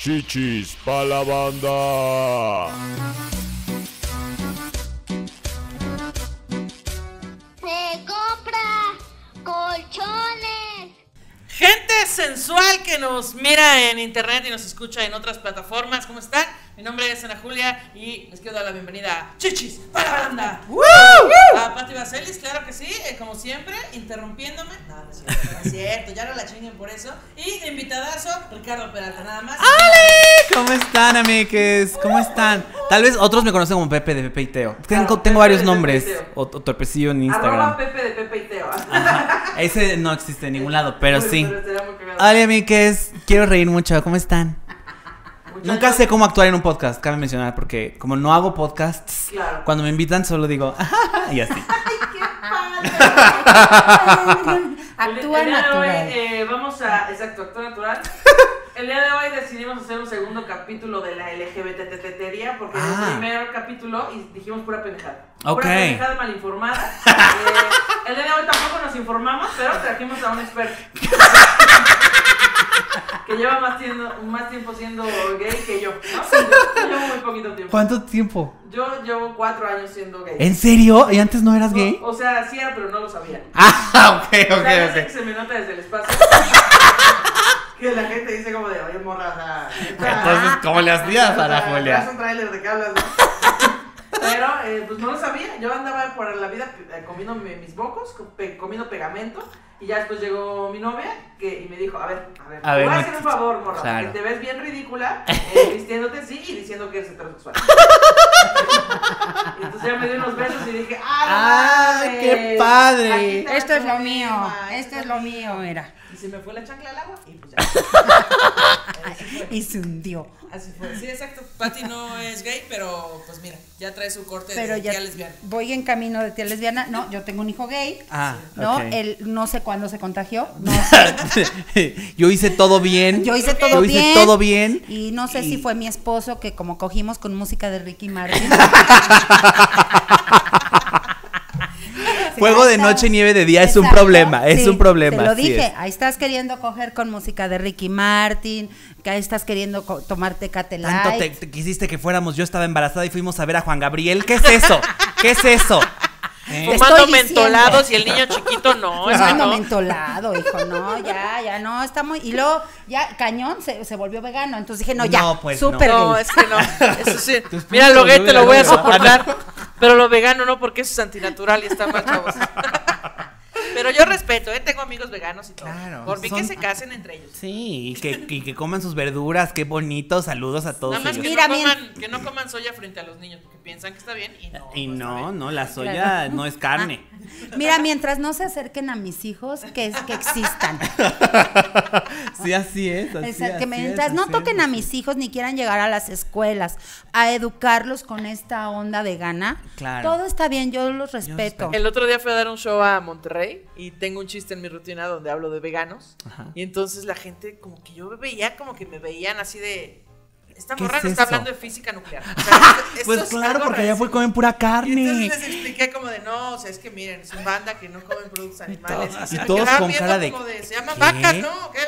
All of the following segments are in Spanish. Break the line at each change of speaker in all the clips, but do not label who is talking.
Chichis pa' la banda.
Se compra colchones.
Gente sensual que nos mira en internet y nos escucha en otras plataformas, ¿cómo están? Mi nombre es Ana Julia y les quiero dar la bienvenida a Chichis para la banda. A Pati Vaselis, claro que sí, como siempre, interrumpiéndome. No es cierto, ya no la chinguen por eso. Y de invitadazo, Ricardo Peralta, nada más.
¡Ale! ¿Cómo están, amigues? ¿Cómo están? Tal vez otros me conocen como Pepe de Pepe y Teo. Tengo
Pepe
varios
de
nombres.
Pepe y Teo.
O Torpecillo en Instagram.
Arroba Pepe de Pepe y Teo.
Ajá. Ese no existe en ningún lado, pero sí.
Pero estaría muy cagado.
Hola, amigues. Quiero reír mucho. ¿Cómo están? Nunca sé cómo actuar en un podcast, cabe mencionar, porque como no hago podcasts,
Claro.
cuando me invitan solo digo, y así.
¡Ay, qué padre!
Actúa
el día
natural.
de hoy, vamos a... Exacto, actúa natural. El día de hoy decidimos hacer un segundo capítulo de la LGBT-tetería porque en el primer capítulo dijimos pura pendejada.
Ok.
Pura pendejada mal informada. El día de hoy tampoco nos informamos, pero trajimos a un experto. Que lleva más tiempo siendo gay que yo, ¿no? Yo llevo muy poquito tiempo.
¿Cuánto tiempo?
Yo llevo 4 años siendo gay.
¿En serio? ¿Y antes no eras gay?
O sea, sí era, pero no lo sabía.
Ah, ok.
O sea, ya sé que se me nota desde el espacio. Que la gente dice como de, oye, morra, o sea...
Entonces, ¿cómo le hacías, Ana
Es
Julia?
un tráiler de qué hablas, ¿no? Pero, pues no lo sabía. Yo andaba por la vida comiendo mis mocos, comiendo pegamento. Y ya después llegó mi novia y me dijo, a ver, te voy a hacer un favor, morra,
claro.
porque te ves bien ridícula vistiéndote así y diciendo que eres heterosexual. Y entonces ya me dio unos besos y dije, ¡ah, no mames!
¡Qué padre!
Aquí está
Esto es
el
lo
problema,
mío,
aquí
esto
está
es lo
el
mío,
problema.
era.
Y se me fue la chancla al agua y pues ya. Así fue.
Y se hundió.
Así fue. Sí, exacto. Pati no es gay, pero pues mira, ya trae su corte
Pero
de
ya
tía lesbiana.
voy en camino de tía lesbiana. No, yo tengo un hijo gay.
Ah,
No,
ok.
él no sé cuándo se contagió. No sé.
Yo hice todo bien.
Yo hice
Yo hice todo bien.
Y no sé si fue mi esposo que como cogimos con música de Ricky Martin.
Fuego de noche, nieve de día es un
Exacto,
problema, es
sí,
un problema.
Te lo
así
dije,
es.
ahí estás queriendo coger con música de Ricky Martin, que ahí estás queriendo tomarte Tecate
Tanto
Light.
te quisiste que fuéramos, yo estaba embarazada y fuimos a ver a Juan Gabriel. ¿Qué es eso? ¿Qué es eso?
Te
Fumando
estoy diciendo.
mentolados y el niño chiquito no. Es que
Fumando
no.
mentolado, hijo, no, ya, no, está muy... Y luego, ya, Cañón se volvió vegano, entonces dije, no, ya,
No, pues,
súper
No,
gay.
es que no. Eso sí.
Tu esposo
Mira, lo gay te lo voy a
vegano.
soportar. Pero lo vegano no, porque eso es antinatural y está mal, chavos. Pero yo respeto, tengo amigos veganos y todo.
Claro,
Por mí
son-
que se casen entre ellos.
Sí, y que coman sus verduras, qué bonito. Saludos a todos
Nada más
ellos.
que,
Mira,
que no coman soya frente a los niños, porque piensan que está bien y no.
Y
está
no,
bien.
no, la soya
Claro.
no es carne.
Mira, mientras no se acerquen a mis hijos, que existan.
Sí, así es.
O
Así,
sea, que
así
mientras
es,
no
así
toquen
es.
a mis hijos ni quieran llegar a las escuelas a educarlos con esta onda vegana,
Claro.
todo está bien, yo los respeto.
El otro día fui a dar un show a Monterrey y tengo un chiste en mi rutina donde hablo de veganos.
Ajá.
Y entonces la gente, como que yo veía, como que me veían así de. Esta
¿Qué
morra
es
no está
eso?
hablando de física nuclear. O sea, esto
Pues
es
claro,
algo
porque allá fue
rarísimo.
comen pura
Y
carne.
entonces les expliqué como de no, o sea, es que miren, es un banda que no comen productos animales.
todos-
se
y
me
todos
quedaban
con
viendo
cara de,
como se llaman
¿qué?
vacas, ¿no? ¿Qué?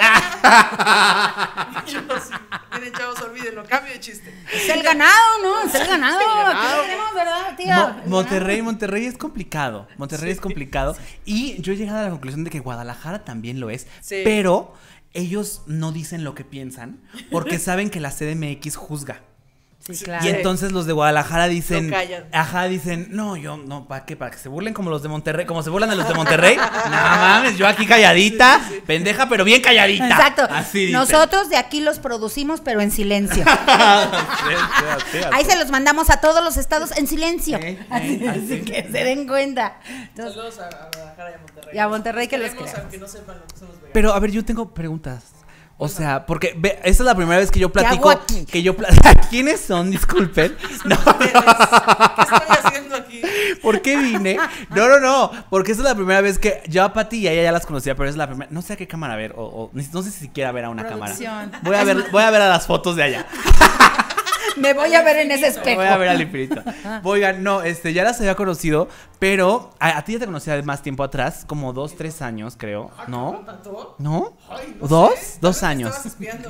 Y yo así, miren, chavos, olvídenlo, cambio de chiste.
Es el ganado, ¿no? Es el ganado.
El ganado.
Aquí tenemos, ¿verdad, tía?
Monterrey es complicado. Monterrey es complicado. Y yo he llegado a la conclusión de que Guadalajara también lo es.
Sí.
Pero ellos no dicen lo que piensan porque saben que la CDMX juzga.
Sí, claro.
Y entonces los de Guadalajara dicen,
Lo callan.
ajá, dicen, no, yo, no, ¿para qué? ¿Para que se burlen como los de Monterrey? Como se burlan de los de Monterrey. No mames, yo aquí calladita, pendeja, pero bien calladita.
Exacto.
Así dicen.
Nosotros de aquí los producimos, pero en silencio.
Sí,
Ahí se los mandamos a todos los estados en silencio.
así.
Así que se den cuenta. Entonces,
Saludos a Guadalajara y a Monterrey.
Y a Monterrey que los
queremos,
queremos.
aunque no sepan lo que son los veganos.
Pero a ver, yo tengo preguntas. O sea, porque esta es la primera vez que yo platico.
hago aquí?
¿Quiénes son? Disculpen. No.
¿Qué estoy haciendo aquí?
¿Por qué vine? No, porque esta es la primera vez que yo a Pati y a ella ya las conocía, pero es la primera. No sé a qué cámara ver, o no sé si siquiera ver a una
Producción.
cámara. Voy a ver a las fotos de allá.
Me voy a ver en ese espejo.
Voy a ver al infinito. Oigan, no, ya las había conocido, pero a ti ya te conocía de más tiempo atrás, como 2, 3 años, creo. ¿No?
¿Tanto?
¿No?
Ay, no
¿2?
sé.
2
Tal vez
años.
estabas espiando.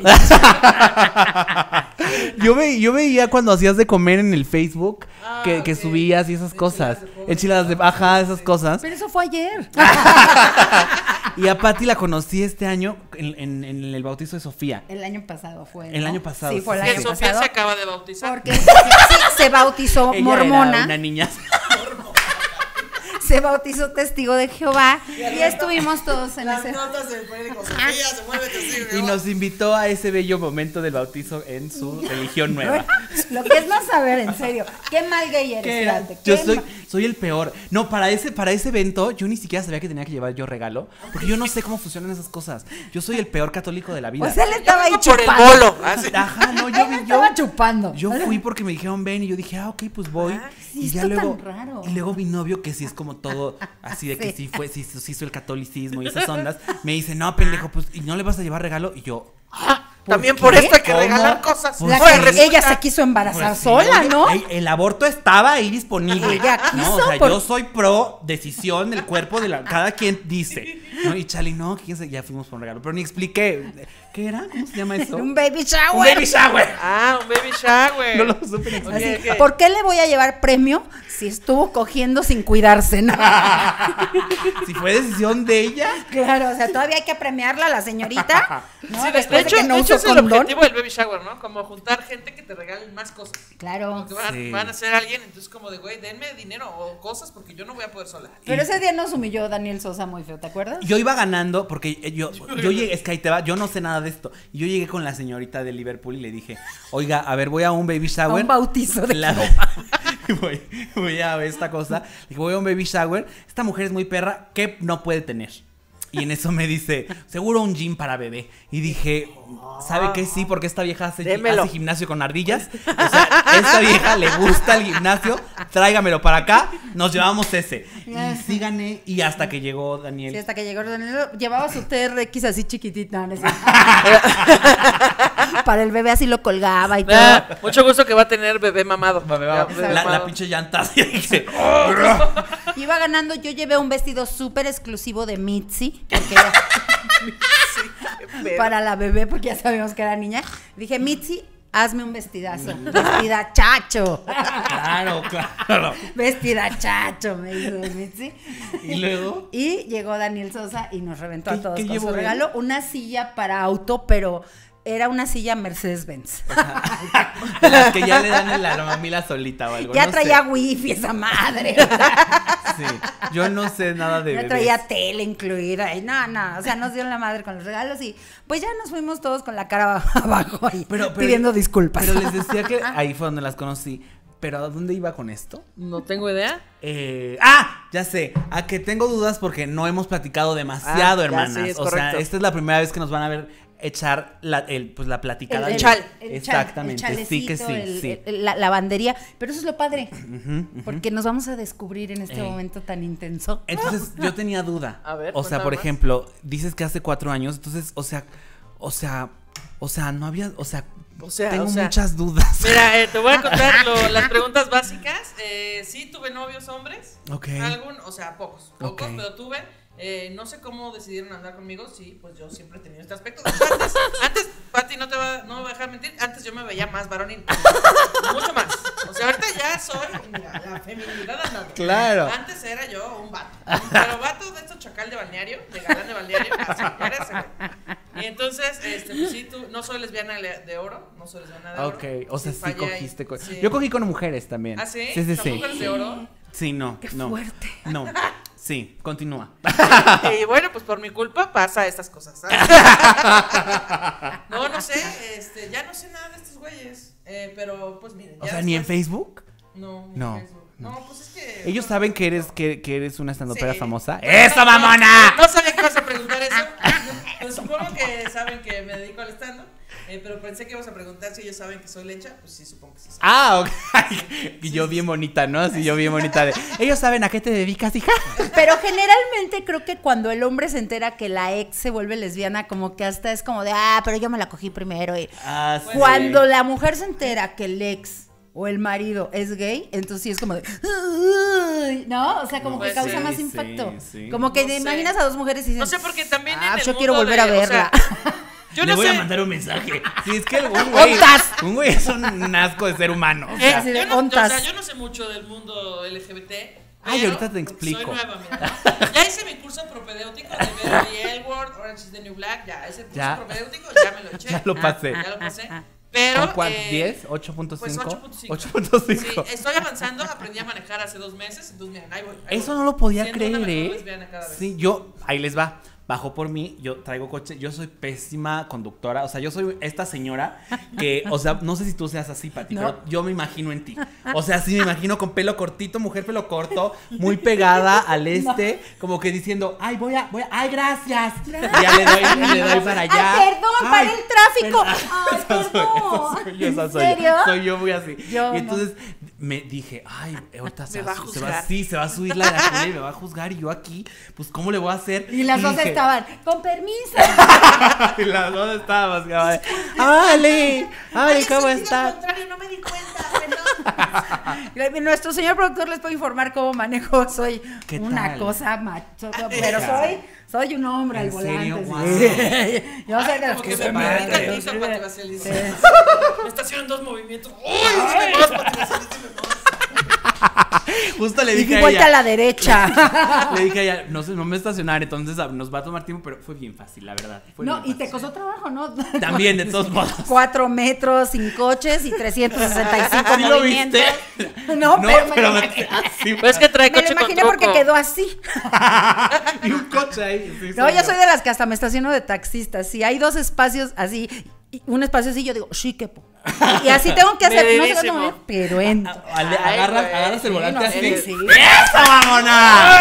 Yo veía cuando hacías de comer en el Facebook que
ok.
subías y esas cosas.
Enchiladas de pollo.
Enchiladas de ajá, esas cosas.
Pero eso fue ayer.
Y a Pati la conocí este año en el bautizo de Sofía.
El año pasado fue.
El
¿no?
año pasado,
Sí, fue el
sí,
Que
año
Sofía
pasado.
se acaba de bautizar.
Porque sí, se bautizó
Ella
mormona.
era una niña.
Se bautizó testigo de Jehová. Y estuvimos todos en
Las
ese.
notas del periódico. Sofía se mueve testigo.
Y nos invitó a ese bello momento del bautizo en su religión nueva.
Lo que es no saber, en serio. Qué mal gay eres,
¿Qué era?
fíjate,
Yo
qué
soy el peor. No, para ese evento yo ni siquiera sabía que tenía que llevar yo regalo, porque yo no sé cómo funcionan esas cosas. Yo soy el peor católico de la vida.
O sea, él estaba ahí
Por el
chupando.
bolo. Así.
Ajá, no,
Él estaba chupando.
yo fui porque me dijeron ven y yo dije, ok, pues voy.
sí,
y ya
está
luego,
tan raro.
y luego mi novio, que sí es como todo así de que
Sí.
sí hizo el catolicismo y esas ondas, me dice, no, pendejo, pues, ¿y no le vas a llevar regalo? Y yo,
También
¿por
por
qué?
esto hay que
¿Cómo?
regalar cosas.
Pues
La
Oye,
que
resulta-
ella se quiso embarazar
pues, sí,
sola,
oye,
¿no?
el aborto estaba ahí disponible.
Ella
No,
quiso,
o sea,
por-
yo soy pro decisión del cuerpo de cada quien dice. ¿No? Y Charlie, no, quién sabe, ya fuimos por un regalo. Pero ni expliqué. ¿Qué era? ¿Cómo se llama eso?
Un baby shower.
Un baby shower.
Ah, un baby shower.
No lo supe ni
Oye,
Así,
¿qué?
¿por qué le voy a llevar premio si estuvo cogiendo sin cuidarse? ¿No?
Si fue decisión de ella.
Claro, o sea, todavía hay que premiarla a la señorita, ¿no?
Sí,
Después de que no
de hecho
usó
es el
condón.
objetivo del baby shower, ¿no? Como juntar gente que te regalen más cosas.
Claro.
Porque van,
Sí.
van a ser alguien, entonces como de, güey, denme dinero o cosas porque yo no voy a poder sola.
Pero ese día nos humilló Daniel Sosa muy feo, ¿te acuerdas?
Yo iba ganando porque yo llegué, es que ahí te va, yo no sé nada de esto. Y yo llegué con la señorita de Liverpool y le dije, oiga, a ver, voy a un baby
A
shower.
un bautizo de
voy a ver esta cosa. Le dije, voy a un baby shower. Esta mujer es muy perra, ¿qué no puede tener? Y en eso me dice, seguro un gym para bebé. Y dije, ¿sabe qué? Sí, porque esta vieja hace gimnasio con ardillas. O sea, a esta vieja le gusta el gimnasio. Tráigamelo para acá. Nos llevamos ese. Y sí gané. Y hasta que llegó Daniel.
Sí, hasta que llegó Daniel, llevaba su TRX así chiquitita, ¿no? Así. Para el bebé así lo colgaba y todo.
Ah, mucho gusto que va a tener bebé mamado. Bebé
La
mamado.
pinche llanta. Así dije,
Iba ganando, yo llevé un vestido súper exclusivo de Mitzi, porque para la bebé, porque ya sabíamos que era niña. Dije, Mitzi, hazme un vestidazo. Vestida chacho.
claro.
Vestida chacho, me dijo Mitzi.
Y luego.
Y llegó Daniel Sosa y nos reventó a
¿Qué-
todos
qué
con
llevó
su
él?
regalo. Una silla para auto, pero era una silla Mercedes-Benz.
De las que ya le dan la mamila solita o algo.
Ya
no
traía
sé.
wifi esa madre.
Sí, yo no sé nada de
Ya
bebés.
traía tele incluida. Y no, o sea, nos dieron la madre con los regalos y pues ya nos fuimos todos con la cara abajo y pidiendo disculpas.
Pero les decía que ahí fue donde las conocí. ¿Pero a dónde iba con esto?
No tengo idea.
Ya sé. A que tengo dudas porque no hemos platicado demasiado,
ya,
hermanas.
sí, es
o sea,
correcto.
esta es la primera vez que nos van a ver echar la platicada.
El chal.
Exactamente, sí que sí, sí.
La lavandería. Pero eso es lo padre. Porque nos vamos a descubrir en este momento tan intenso.
Entonces, yo tenía duda.
A ver,
o sea,
cuéntame
por
más.
ejemplo, dices que hace 4 años, entonces, o sea, no había, tengo muchas dudas.
Mira, te voy a contar las preguntas básicas. Sí, tuve novios hombres.
Ok.
O sea, pocos,
Ok.
pero tuve. No sé cómo decidieron andar conmigo. Sí, pues yo siempre he tenido este aspecto. Antes Pati, no me voy a dejar mentir. Antes yo me veía más varonil. Mucho más. O sea, ahorita ya soy, mira, la feminidad andando.
Claro.
Antes era yo un vato. Pero vato de estos chacal de balneario, de galán de balneario. Así, era ese güey. Y entonces, pues sí, no soy lesbiana de oro. No soy lesbiana de oro.
Ok, o sea, sí
fallé ahí.
cogiste con...
Sí.
Yo cogí con mujeres también.
¿Ah, sí?
Sí, sí,
¿Son
sí.
mujeres de oro?
Sí, no,
Qué
no.
fuerte.
No, sí, continúa.
Y bueno, pues por mi culpa pasa estas cosas, ¿sabes? No sé, ya no sé nada de estos güeyes. Pero pues miren.
O
ya
sea, ¿ni en
después-
Facebook?
No, ni
No,
en Facebook. No, pues es que.
¿Ellos saben que eres una estandopera
Sí.
famosa?
No,
¡Eso,
no,
mamona!
No sabía que ibas a preguntar eso. Pues supongo que saben que me dedico al stand-up. Pero pensé que ibas a preguntar si ellos saben que soy lecha. Pues sí, supongo que sí saben.
Ah, ok. Y yo bien bonita, ¿no? Sí, yo bien bonita de... Ellos saben a qué te dedicas, hija.
Pero generalmente creo que cuando el hombre se entera que la ex se vuelve lesbiana, como que hasta es como de, pero yo me la cogí primero. Y
Ah, sí.
cuando la mujer se entera que el ex o el marido es gay, entonces sí es como de, "Uy", ¿no? O sea, como
Pues
que causa
sí,
más
sí,
impacto.
sí.
Como que
No
te
sé.
imaginas a dos mujeres y dices,
No sé, porque también en el
yo quiero
mundo
volver a
de- o sea,
verla.
yo
Le
no
voy
sé.
a mandar un mensaje. Sí, es que
¡Ontas!
un güey es un asco de ser humano. O
Eh,
sea,
Así de
yo, no,
ontas.
o sea, yo no sé mucho del mundo LGBT.
Ay,
pero
ahorita te explico.
Soy nueva, mira. Ya hice mi curso propedéutico de Beverly Elwood, Orange is the New Black. Ya, ese curso
Ya.
propedéutico ya me lo eché.
Ya lo pasé.
Ya lo pasé. Pero.
¿Con cuánto? ¿10? ¿8.5?
Pues 8.5.
8.5.
Sí, estoy avanzando. Aprendí a manejar hace 2 meses. Entonces, miren, ahí voy. Ahí
Eso
voy.
no lo podía
Siendo una
creer,
mejor
¿eh?
lesbiana cada vez.
Sí, ahí les va. Bajo por mí, yo traigo coche, yo soy pésima conductora, o sea, yo soy esta señora que, o sea, no sé si tú seas así, Pati,
No.
pero yo me imagino en ti. O sea, sí me imagino con pelo cortito, mujer pelo corto, muy pegada al como que diciendo, ay, ay, gracias. Y ya le doy para allá.
Ay, perdón, para el tráfico. Ay,
Esa
perdón.
esa
¿En
soy
serio?
yo. Soy yo muy así.
Yo
y entonces me dije, ay, ahorita
Me va a
se
juzgar.
se va a subir la de la Julia y me va a juzgar. Y yo aquí, pues, ¿cómo le voy a hacer?
Y las dos
dije,
estaban, con permiso.
y las dos estábamos, cabrón. ¡Ale! ¡Ale, cómo estás!
contrario, no me di cuenta, perdón.
Nuestro señor productor les puede informar cómo manejo. Soy
¿Qué
una
tal?
cosa macho, pero soy un hombre al
¿En serio?
volante. Sí. Yo soy de los
Como
que
que
se
me perdí
meten.
tantito, Pati Vaselis.
Sí.
Me estacionan 2 movimientos. ¡Uy! Dime más, Pati Vaselis, dime más.
Justo le
Y
dije a
vuelta a
ella.
la derecha.
Le dije a ella, no me estacionar, entonces nos va a tomar tiempo, pero fue bien fácil, la verdad. Fue
No,
bien
y te
fácil.
costó trabajo, ¿no?
También, de todos modos.
4 metros sin coches y 365
¿Sí lo
movimientos.
viste?
No, pero me,
así.
Pues es que trae
me lo
coche con
imaginé porque
truco.
quedó así.
Y un coche ahí. Sí,
No, yo soy de las que hasta me estaciono de taxista. Si hay 2 espacios así, y un espacio así, yo digo, sí, quepo. Y así tengo que hacer, no sé
Medidísimo.
cuándo mover, pero entro.
Agarras el
güey,
volante
no,
así.
sí.
¡Eso, mamona!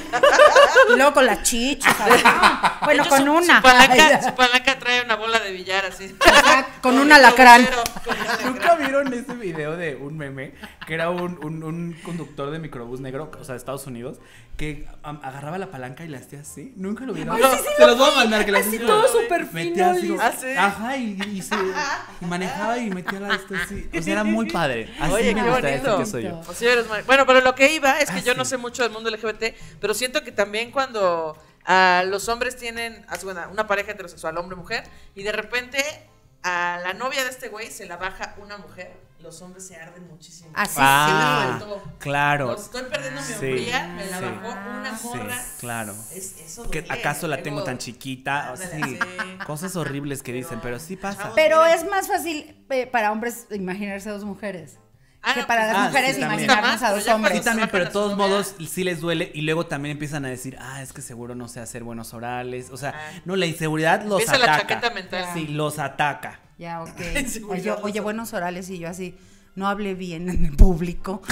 Y luego con las chichas. ¿sabes? Bueno,
De hecho,
con
su
una.
palanca trae una bola de billar así.
Con un alacrán.
¿Nunca vieron ese video de un meme que era un conductor de microbús negro, o sea, de Estados Unidos, que agarraba la palanca y la hacía así? ¿Nunca lo vieron?
Ay, sí, sí
Se
lo
los voy a
vi.
mandar que la
Así
hacía
todo
como-
súper
metía así
fino,
como-
¿Ah, sí?
Ajá, y manejaba y metía la esto así. O sea, era muy padre. Así
Oye,
me
qué
gusta decir
bonito.
que soy yo.
O sea, eres mal- Bueno, pero lo que iba es que
Ah,
yo no
sí.
sé mucho del mundo LGBT, pero siento que también cuando los hombres tienen una pareja heterosexual, hombre-mujer, y de repente a la novia de este güey se la baja una mujer, los hombres se arden muchísimo.
Así
Ah,
sí.
claro.
Estoy perdiendo mi
Sí,
hombría, me la
sí.
bajó una
Sí,
morra.
claro.
Eso
Que
duele.
acaso la tengo
Luego-
tan chiquita, o sea,
Ándale,
sí,
sí.
cosas horribles que dicen, pero sí pasa.
Chavos,
Pero
miren.
es más fácil para hombres imaginarse a 2 mujeres.
Ah,
Que
no,
para
pues,
las
ah,
mujeres
sí, también.
imaginarnos a
Pero
2
ya
hombres.
Sí, también, pero de
Sacan a
todos
su
modos
novia.
sí les duele y luego también empiezan a decir, es que seguro no sé hacer buenos orales. O sea,
Ah.
no, la inseguridad los
Empieza la
ataca.
chaqueta mental.
Sí, los ataca.
Ya, ok.
Inseguridad,
Oye,
los
buenos orales y yo así, no hablé bien en el público.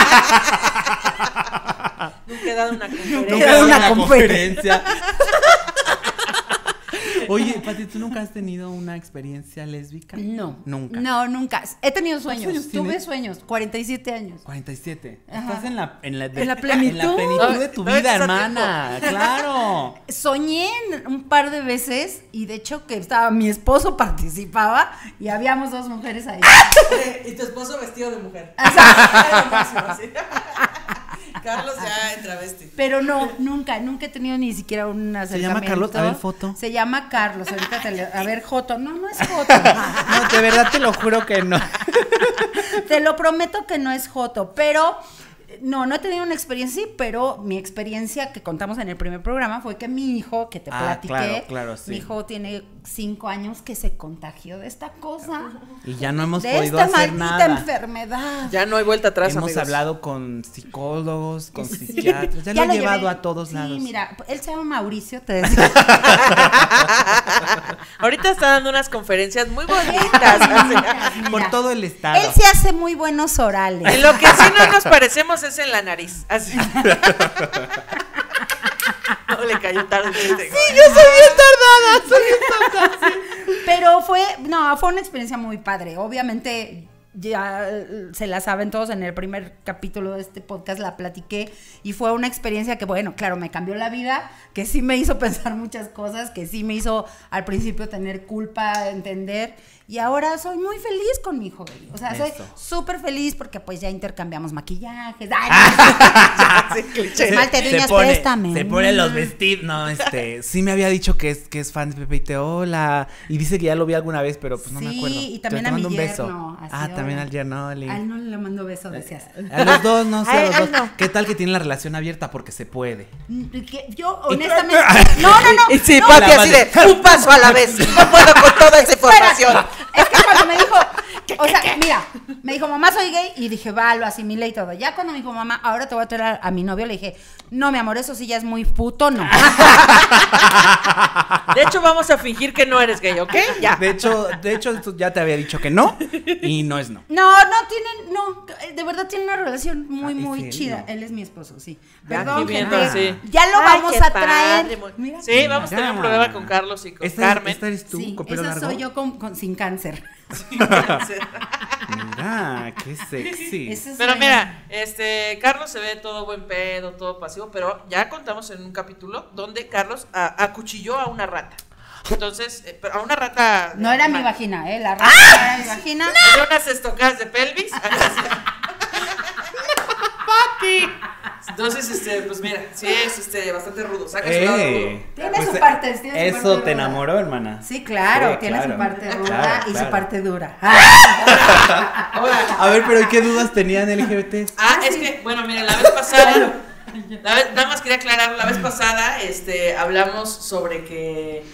Nunca he dado una conferencia.
Nunca
Nunca
he dado
he dado
una conferencia.
Oye, Pati, ¿tú nunca has tenido una experiencia lésbica?
No.
Nunca.
No, nunca. He tenido sueños.
años
Tuve
tienes?
sueños. 47 años.
47.
Ajá.
Estás en la
En la
en la
plenitud.
plenitud de tu
No,
vida,
estás a
hermana. Claro.
Soñé un par de veces y de hecho que estaba mi esposo participaba y habíamos 2 mujeres ahí.
Y tu esposo vestido de mujer.
O sea,
Era lo máximo, sí. Carlos ya en travesti.
pero no, nunca he tenido ni siquiera un
¿Se
acercamiento.
llama Carlos? A ver, foto.
Se llama Carlos, ahorita a ver, Joto. No es Joto.
No, de verdad te lo juro que no.
Te lo prometo que no es Joto, pero no he tenido una experiencia, sí, pero mi experiencia que contamos en el primer programa fue que mi hijo, que te platiqué,
claro, sí.
mi hijo tiene 5 años que se contagió de esta cosa,
Y ya no hemos
de
podido
esta
hacer
maldita
nada.
enfermedad.
Ya no hay vuelta atrás,
Hemos
amigos.
hablado con psicólogos, con
Sí.
psiquiatras. Ya lo he llevado
llevé.
a todos
sí,
lados.
mira, él se llama Mauricio, te decía.
Ahorita está dando unas conferencias muy bonitas.
Mira.
Por todo el estado.
Él se hace muy buenos orales.
En lo que sí no nos parecemos es en la nariz. Así. No le cayó. cayó tarde el chiste.
Sí, yo soy bien tardada.
Pero fue una experiencia muy padre. Obviamente ya se la saben todos, en el primer capítulo de este podcast la platiqué y fue una experiencia que, bueno, claro, me cambió la vida, que sí me hizo pensar muchas cosas, que sí me hizo al principio tener culpa, entender, y ahora soy muy feliz con mi hijo, o sea, soy súper feliz porque pues ya intercambiamos maquillajes. Esmalte de uñas, préstame.
Se pone los vestidos. No, sí me había dicho que es fan de Pepe y Teo, hola. Y dice que ya lo vi alguna vez, pero pues no me acuerdo.
Sí, y también
te
a mi
mando un beso.
yerno.
También al yerno.
A él no le mando beso, decías.
A los dos, no sé, a los dos.
no.
¿Qué tal que tienen la relación abierta? Porque se puede.
Yo, honestamente. No.
Y sí,
no,
Pati así de un paso a la vez. No puedo con toda esa información.
Es que cuando me dijo, o sea, mira, me dijo, mamá, soy gay, y dije, va, lo asimilé y todo. Ya cuando me dijo, mamá, ahora te voy a traer a mi novio, le dije, no, mi amor, eso sí ya es muy puto, no.
De hecho, vamos a fingir que no eres gay, ¿ok? Ya.
De hecho, esto ya te había dicho que no, y no es no.
No, de verdad tiene una relación muy
sí,
chida.
no.
Él es mi esposo, sí.
Ya,
Perdón,
qué bien,
gente,
sí.
ya lo
Ay,
vamos
qué
a traer.
padre,
Mira.
Sí, vamos a tener un programa con Carlos y con Carmen.
Esta eres tú,
Sí,
con pelo
esa
largo.
soy yo sin cáncer.
Mira, qué sexy.
Esa soy
Pero
yo.
mira, Carlos se ve todo buen pedo, todo pasivo, pero ya contamos en un capítulo donde Carlos acuchilló a una rata. Entonces, pero a una rata.
No era mi
mal.
vagina, la rata no era mi vagina.
Le dio unas estocadas de pelvis. ¡Papi! Entonces, pues mira, sí es bastante rudo. Saca su lado rudo.
Tiene su parte, tiene su
Eso
parte
te
ruda.
enamoró, hermana.
Sí, claro,
Sí,
tiene
claro.
su parte ruda
Claro,
y
claro.
su parte dura.
Ahora,
A ver, pero ¿y qué dudas tenían LGBT?
es que, bueno, miren, la vez pasada, nada más quería aclarar, la vez pasada, hablamos sobre que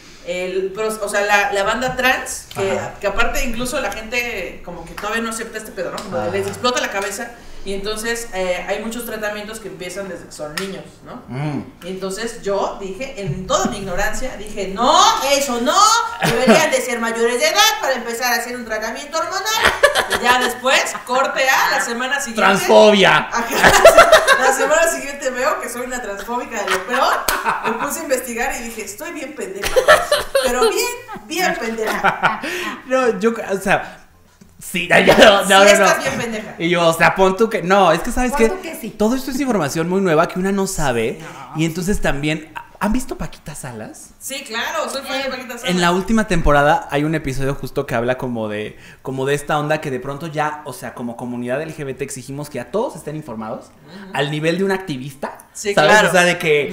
la banda trans, que aparte incluso la gente como que todavía no acepta este pedo, ¿no? Como les explota la cabeza. Y entonces hay muchos tratamientos que empiezan desde que son niños, ¿no? Y entonces yo dije, en toda mi ignorancia, dije, no, eso no, deberían de ser mayores de edad para empezar a hacer un tratamiento hormonal. Y ya después, corte a la semana siguiente.
Transfobia.
Ajá, la semana siguiente veo que soy una transfóbica de lo peor. Me puse a investigar y dije, estoy bien pendeja. Pero bien pendeja.
No, o sea, sí,
Estás bien pendeja.
Y yo, o sea, pon tú que. No, es que sabes
Pon tú que sí.
todo esto es información muy nueva que una no sabe. Y entonces también. ¿Han visto Paquita Salas?
Sí, claro, soy fan de Paquita Salas.
En la última temporada hay un episodio justo que habla como de esta onda que de pronto ya, o sea, como comunidad LGBT exigimos que ya todos estén informados al nivel de un activista.
Sí,
¿sabes?
claro.
O sea, de que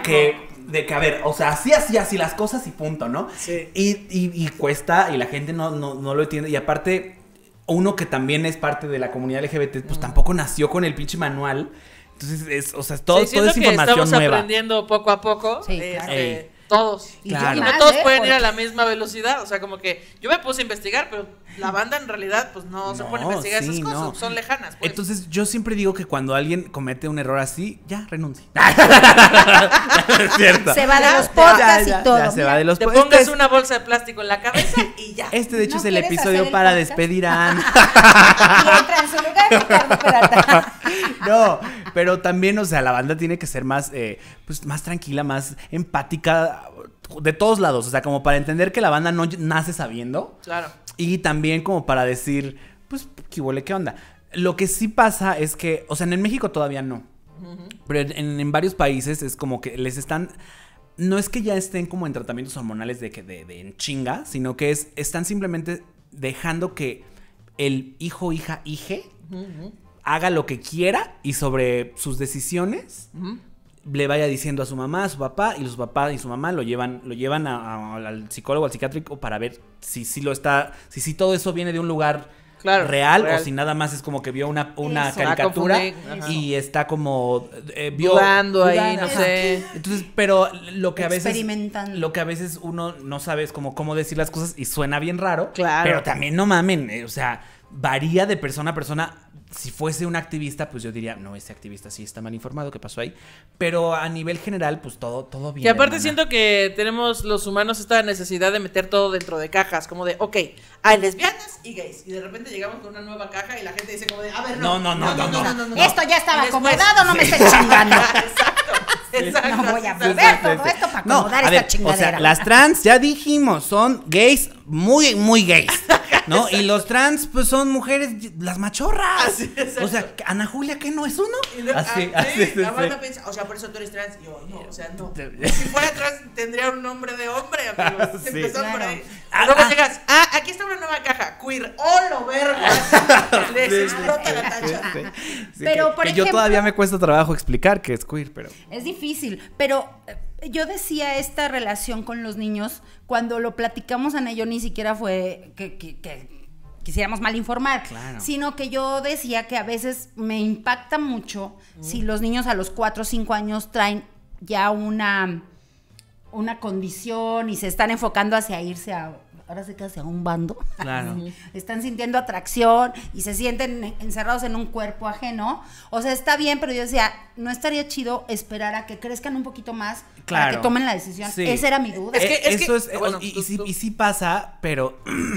a ver, o sea, así las cosas y punto, ¿no?
Sí.
Y cuesta y la gente no lo entiende. Y aparte, uno que también es parte de la comunidad LGBT, pues tampoco nació con el pinche manual. Entonces, todo es
siento que
información
estamos
nueva.
aprendiendo poco a poco.
Sí, claro.
Todos.
Y
Claro.
Y no
más,
todos pueden ir a
porque-
la misma velocidad. O sea, como que yo me puse a investigar, pero la banda en realidad, pues no se pone a investigar
sí,
esas cosas.
no.
Son lejanas. Pues.
Entonces, yo siempre digo que cuando alguien comete un error así, ya renuncie. Es cierto.
Se va de
Ya,
los podcasts
Ya,
y todo.
ya se va de los
te
podcasts.
pongas una bolsa de plástico en la cabeza y ya.
Este, de hecho,
¿No
es el
quieres
episodio
hacer el
para
podcast?
despedir a Ana.
Y entra en su lugar Ricardo Peralta.
No, pero también, o sea, la banda tiene que ser más, pues, más tranquila, más empática de todos lados. O sea, como para entender que la banda no nace sabiendo.
Claro.
Y también como para decir, pues, ¿qué huele? ¿Qué onda? Lo que sí pasa es que, o sea, en México todavía no. Pero en varios países es como que les están... No es que ya estén como en tratamientos hormonales de en chinga, sino que están simplemente dejando que el hijo, hija, hije haga lo que quiera y sobre sus decisiones le vaya diciendo a su mamá, a su papá, y los papás y su mamá lo llevan al psicólogo, al psiquiátrico para ver si todo eso viene de un lugar real o si nada más es como que vio una
Eso.
caricatura
Ajá.
y está como vio
Dudando ahí, no
Ajá.
sé.
entonces, pero lo que a veces
Experimentando.
lo que a veces uno no sabe es como cómo decir las cosas y suena bien raro,
Claro.
pero también no mamen, o sea, varía de persona a persona. Si fuese un activista, pues yo diría, no, ese activista sí está mal informado, ¿qué pasó ahí? Pero a nivel general, pues todo bien.
Y aparte
hermana.
siento que tenemos los humanos esta necesidad de meter todo dentro de cajas, como de, ok, hay lesbianas y gays. Y de repente llegamos con una nueva caja y la gente dice como de, a ver,
No.
Esto ya estaba
Y después-
acomodado, no me estés chingando.
Exacto. Exacto.
No voy a
exacto.
mover todo esto para acomodar esta chingadera.
O sea, las trans, ya dijimos, son gays muy, muy gays, ¿no? Y los trans, pues son mujeres, las machorras.
Así, exacto.
O sea, Ana Julia, ¿qué no es uno?
Y luego,
Así,
sí, Amanda piensa, o sea, por eso tú eres trans. Y yo, no, o sea, no. Si fuera trans, tendría un nombre de hombre, amigos.
Sí.
Empezó por
Claro.
ahí. Y luego llegas, aquí está una nueva caja, queer. ¡Oh, lo verga! Les explota la tacha.
Pero, por
que yo
ejemplo-
todavía me cuesta trabajo explicar que es queer, pero...
Es difícil, pero yo decía esta relación con los niños, cuando lo platicamos, Ana y yo, ni siquiera fue que quisiéramos mal informar,
Claro.
sino que yo decía que a veces me impacta mucho si los niños a los 4 o 5 años traen ya una condición y se están enfocando hacia irse ahora sí que hacia un bando.
Claro.
Están sintiendo atracción y se sienten encerrados en un cuerpo ajeno. O sea, está bien, pero yo decía, no estaría chido esperar a que crezcan un poquito más para
Claro.
que tomen la decisión.
Sí.
Esa era mi duda.
Es que-
Eso es,
bueno,
y sí pasa, pero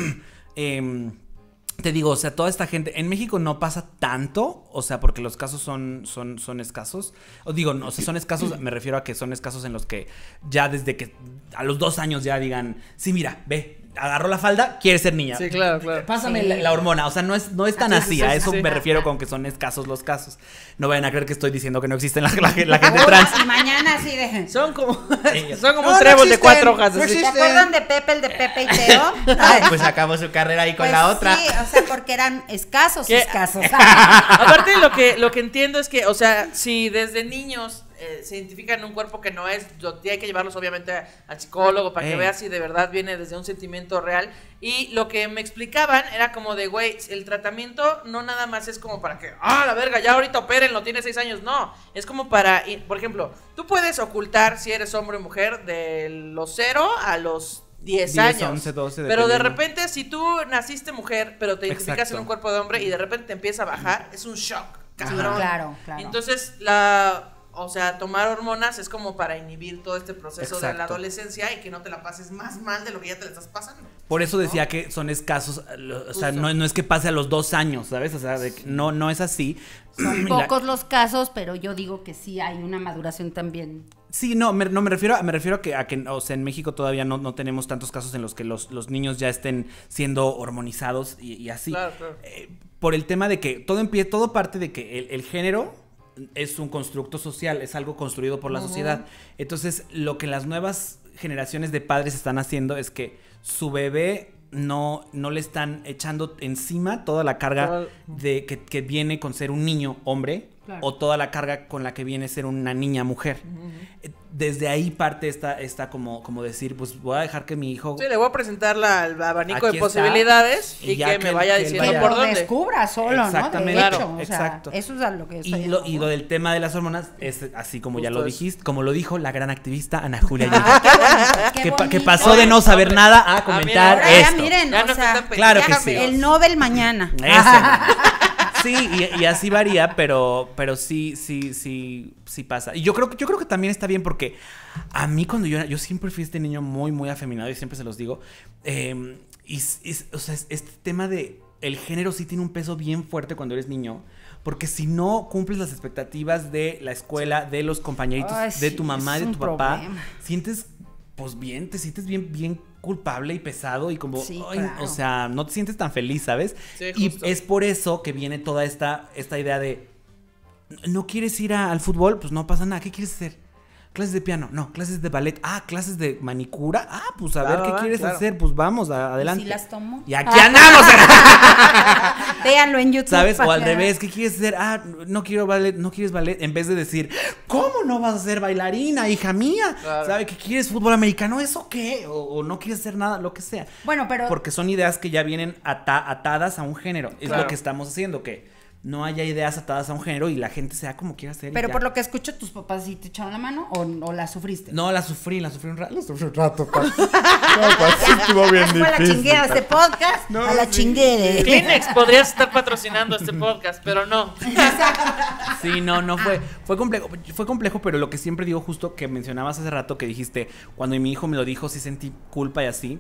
te digo, o sea, toda esta gente, en México no pasa tanto, o sea, porque los casos son escasos, o digo, no, o sea, son escasos, me refiero a que son escasos en los que ya desde que a los 2 años ya digan, sí, mira, ve, agarró la falda, quiere ser niña.
Sí, claro, claro.
Pásame
Sí.
la hormona, o sea, no es tan
Sí,
así,
sí,
a
sí,
eso
sí.
me refiero con que son escasos los casos. No vayan a creer que estoy diciendo que no existen la gente
Hoy,
trans.
y mañana así de...
Son como,
Ellos.
son como
No,
un
no
trébol de
existen,
4 hojas.
no
así.
¿Se
existen.
acuerdan de Pepe, el de Pepe y Teo?
Ay, pues acabó su carrera ahí con
Pues
la otra.
Sí, o sea, porque eran escasos.
¿Qué? Aparte lo que entiendo es que, o sea, si desde niños se identifican un cuerpo que no es, hay que llevarlos obviamente al psicólogo para que vea si de verdad viene desde un sentimiento real. Y lo que me explicaban era como de, güey, el tratamiento no nada más es como para que, la verga, ya ahorita opérenlo, tiene 6 años. No, es como para, por ejemplo, tú puedes ocultar si eres hombre o mujer de los 0 a los 10 años.
11, 12,
pero de
dependiendo.
repente, si tú naciste mujer, pero te identificas
Exacto.
en un cuerpo de hombre y de repente te empieza a bajar, es un shock, cabrón.
Claro, claro.
Entonces, o sea, tomar hormonas es como para inhibir todo este proceso de la
Exacto.
adolescencia y que no te la pases más mal de lo que ya te la estás pasando.
Por eso decía que son escasos, o sea,
Justo.
no es que pase a los 2 años, ¿sabes? O sea, no es así.
Son
Y la-
pocos los casos, pero yo digo que sí hay una maduración también.
Sí, no me refiero a que, o sea, en México todavía no tenemos tantos casos en los que los niños ya estén siendo hormonizados y así.
Claro, claro.
Por el tema de que todo parte de que el género es un constructo social, es algo construido por la sociedad. Entonces, lo que las nuevas generaciones de padres están haciendo es que su bebé no le están echando encima toda la carga de que viene con ser un niño hombre.
Claro.
O toda la carga con la que viene ser una niña mujer. Desde ahí parte esta como decir, pues voy a dejar que mi hijo...
Sí, le voy a presentar al abanico
Aquí
de
está,
posibilidades y
ya
que me
que
vaya
él
diciendo
vaya-
por
lo
dónde.
descubra solo,
Exactamente.
¿no? De
Claro,
hecho, o sea,
exacto.
eso es a lo que estoy
Y lo del tema de las hormonas es así como ya
Justo
lo
eso.
dijiste, como lo dijo la gran activista Ana Julia
Ah,
Yepes,
qué bonito, qué
que
bonito.
pasó de no saber nada a comentar
mira,
Ahora ya
esto.
miren,
Ya
o
no
sea,
se están
Claro que
pendejando,
sí.
amigos.
el Nobel mañana.
Sí, y así varía, pero sí pasa. Y yo creo que también está bien porque a mí cuando yo siempre fui este niño muy, muy afeminado y siempre se los digo. O sea, este tema de el género sí tiene un peso bien fuerte cuando eres niño. Porque si no cumples las expectativas de la escuela, de los compañeritos,
Ay,
de
sí,
tu mamá,
es
de
un
tu papá,
problema.
te sientes bien culpable y pesado y como,
Sí,
ay,
claro.
o sea, no te sientes tan feliz, ¿sabes?
Sí,
Y
justo.
es por eso que viene toda esta idea de, ¿no quieres ir al fútbol? Pues no pasa nada, ¿qué quieres hacer? Clases de piano, no, clases de ballet, clases de manicura, pues a ver qué quieres hacer, pues vamos, adelante.
¿Y si las tomo?
Y aquí andamos.
Véanlo en YouTube.
¿Sabes? O al
para-
revés, ¿qué quieres hacer? No quiero ballet, no quieres ballet. En vez de decir, ¿cómo no vas a ser bailarina, hija mía?
Claro.
¿Sabes? ¿Qué quieres fútbol americano? ¿Eso qué? O no quieres hacer nada, lo que sea.
Bueno, pero
Porque son ideas que ya vienen atadas a un género. Es
Claro.
lo que estamos haciendo, que no haya ideas atadas a un género y la gente sea como quiera ser. y
Pero
ya.
por lo que escucho, ¿tus papás sí te echaron la mano o la sufriste?
No, la sufrí un rato.
Estuvo bien
Fue la
difícil.
chinguera de este podcast a la chinguera.
Kleenex podrías estar patrocinando este podcast, pero no.
Sí, no fue complejo, pero lo que siempre digo, justo que mencionabas hace rato, que dijiste, cuando mi hijo me lo dijo, sí sentí culpa y así.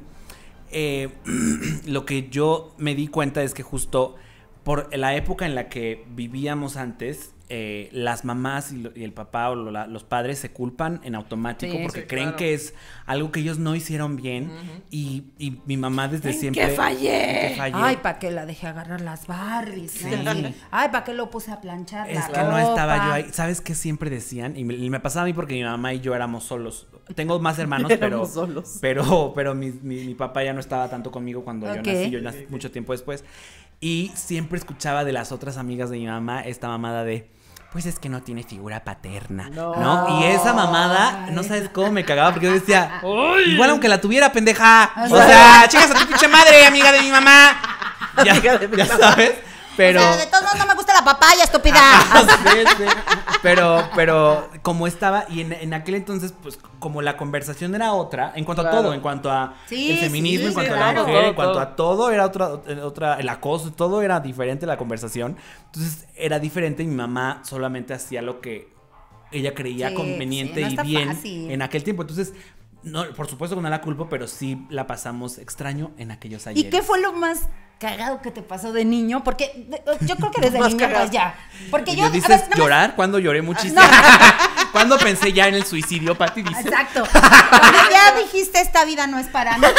Lo que yo me di cuenta es que justo por la época en la que vivíamos antes, las mamás y el papá o los padres se culpan en automático
Sí,
porque
sí,
creen
claro.
que es algo que ellos no hicieron bien y mi mamá desde siempre...
¡Que fallé!
que fallé.
Ay, ¿para qué la dejé agarrar las Barbies?
Sí.
Ay, ¿para qué lo puse a planchar
Es
la
que no estaba
ropa?
yo ahí. ¿Sabes qué siempre decían? Y me pasaba a mí porque mi mamá y yo éramos solos. Tengo más hermanos,
Éramos solos.
pero mi papá ya no estaba tanto conmigo cuando
Ok.
yo nací mucho tiempo después. Y siempre escuchaba de las otras amigas de mi mamá esta mamada de... Pues es que no tiene figura paterna, ¿no? Y esa mamada, no sabes cómo me cagaba porque yo decía, igual aunque la tuviera, pendeja. O sea, chicas a tu pinche madre, amiga de mi mamá. Ya, ya sabes. Pero...
O sea, de todos modos no me gusta la papaya, estúpida.
Sí, sí. Pero como estaba, y en aquel entonces, pues como la conversación era otra, en cuanto a todo, en cuanto a
Sí,
el feminismo,
sí,
en cuanto
sí,
a la
claro.
mujer,
Todo,
en cuanto
todo.
a todo, era otra, el acoso, todo era diferente la conversación. Entonces era diferente y mi mamá solamente hacía lo que ella creía
Sí,
conveniente
sí, no
y
está
bien
fácil.
en aquel tiempo. Entonces, no, por supuesto que no la culpo, pero sí la pasamos extraño en aquellos ayeres.
¿Y qué fue lo más cagado que te pasó de niño? Porque yo creo que desde
Más
niño
cagado.
pues ya. Porque
¿Y
yo
yo dices
a ver, nada más-
llorar? ¿Cuándo lloré muchísimo? ¿Cuándo pensé ya en el suicidio, Pati? Dice.
Exacto. Cuando ya dijiste esta vida no es para mí.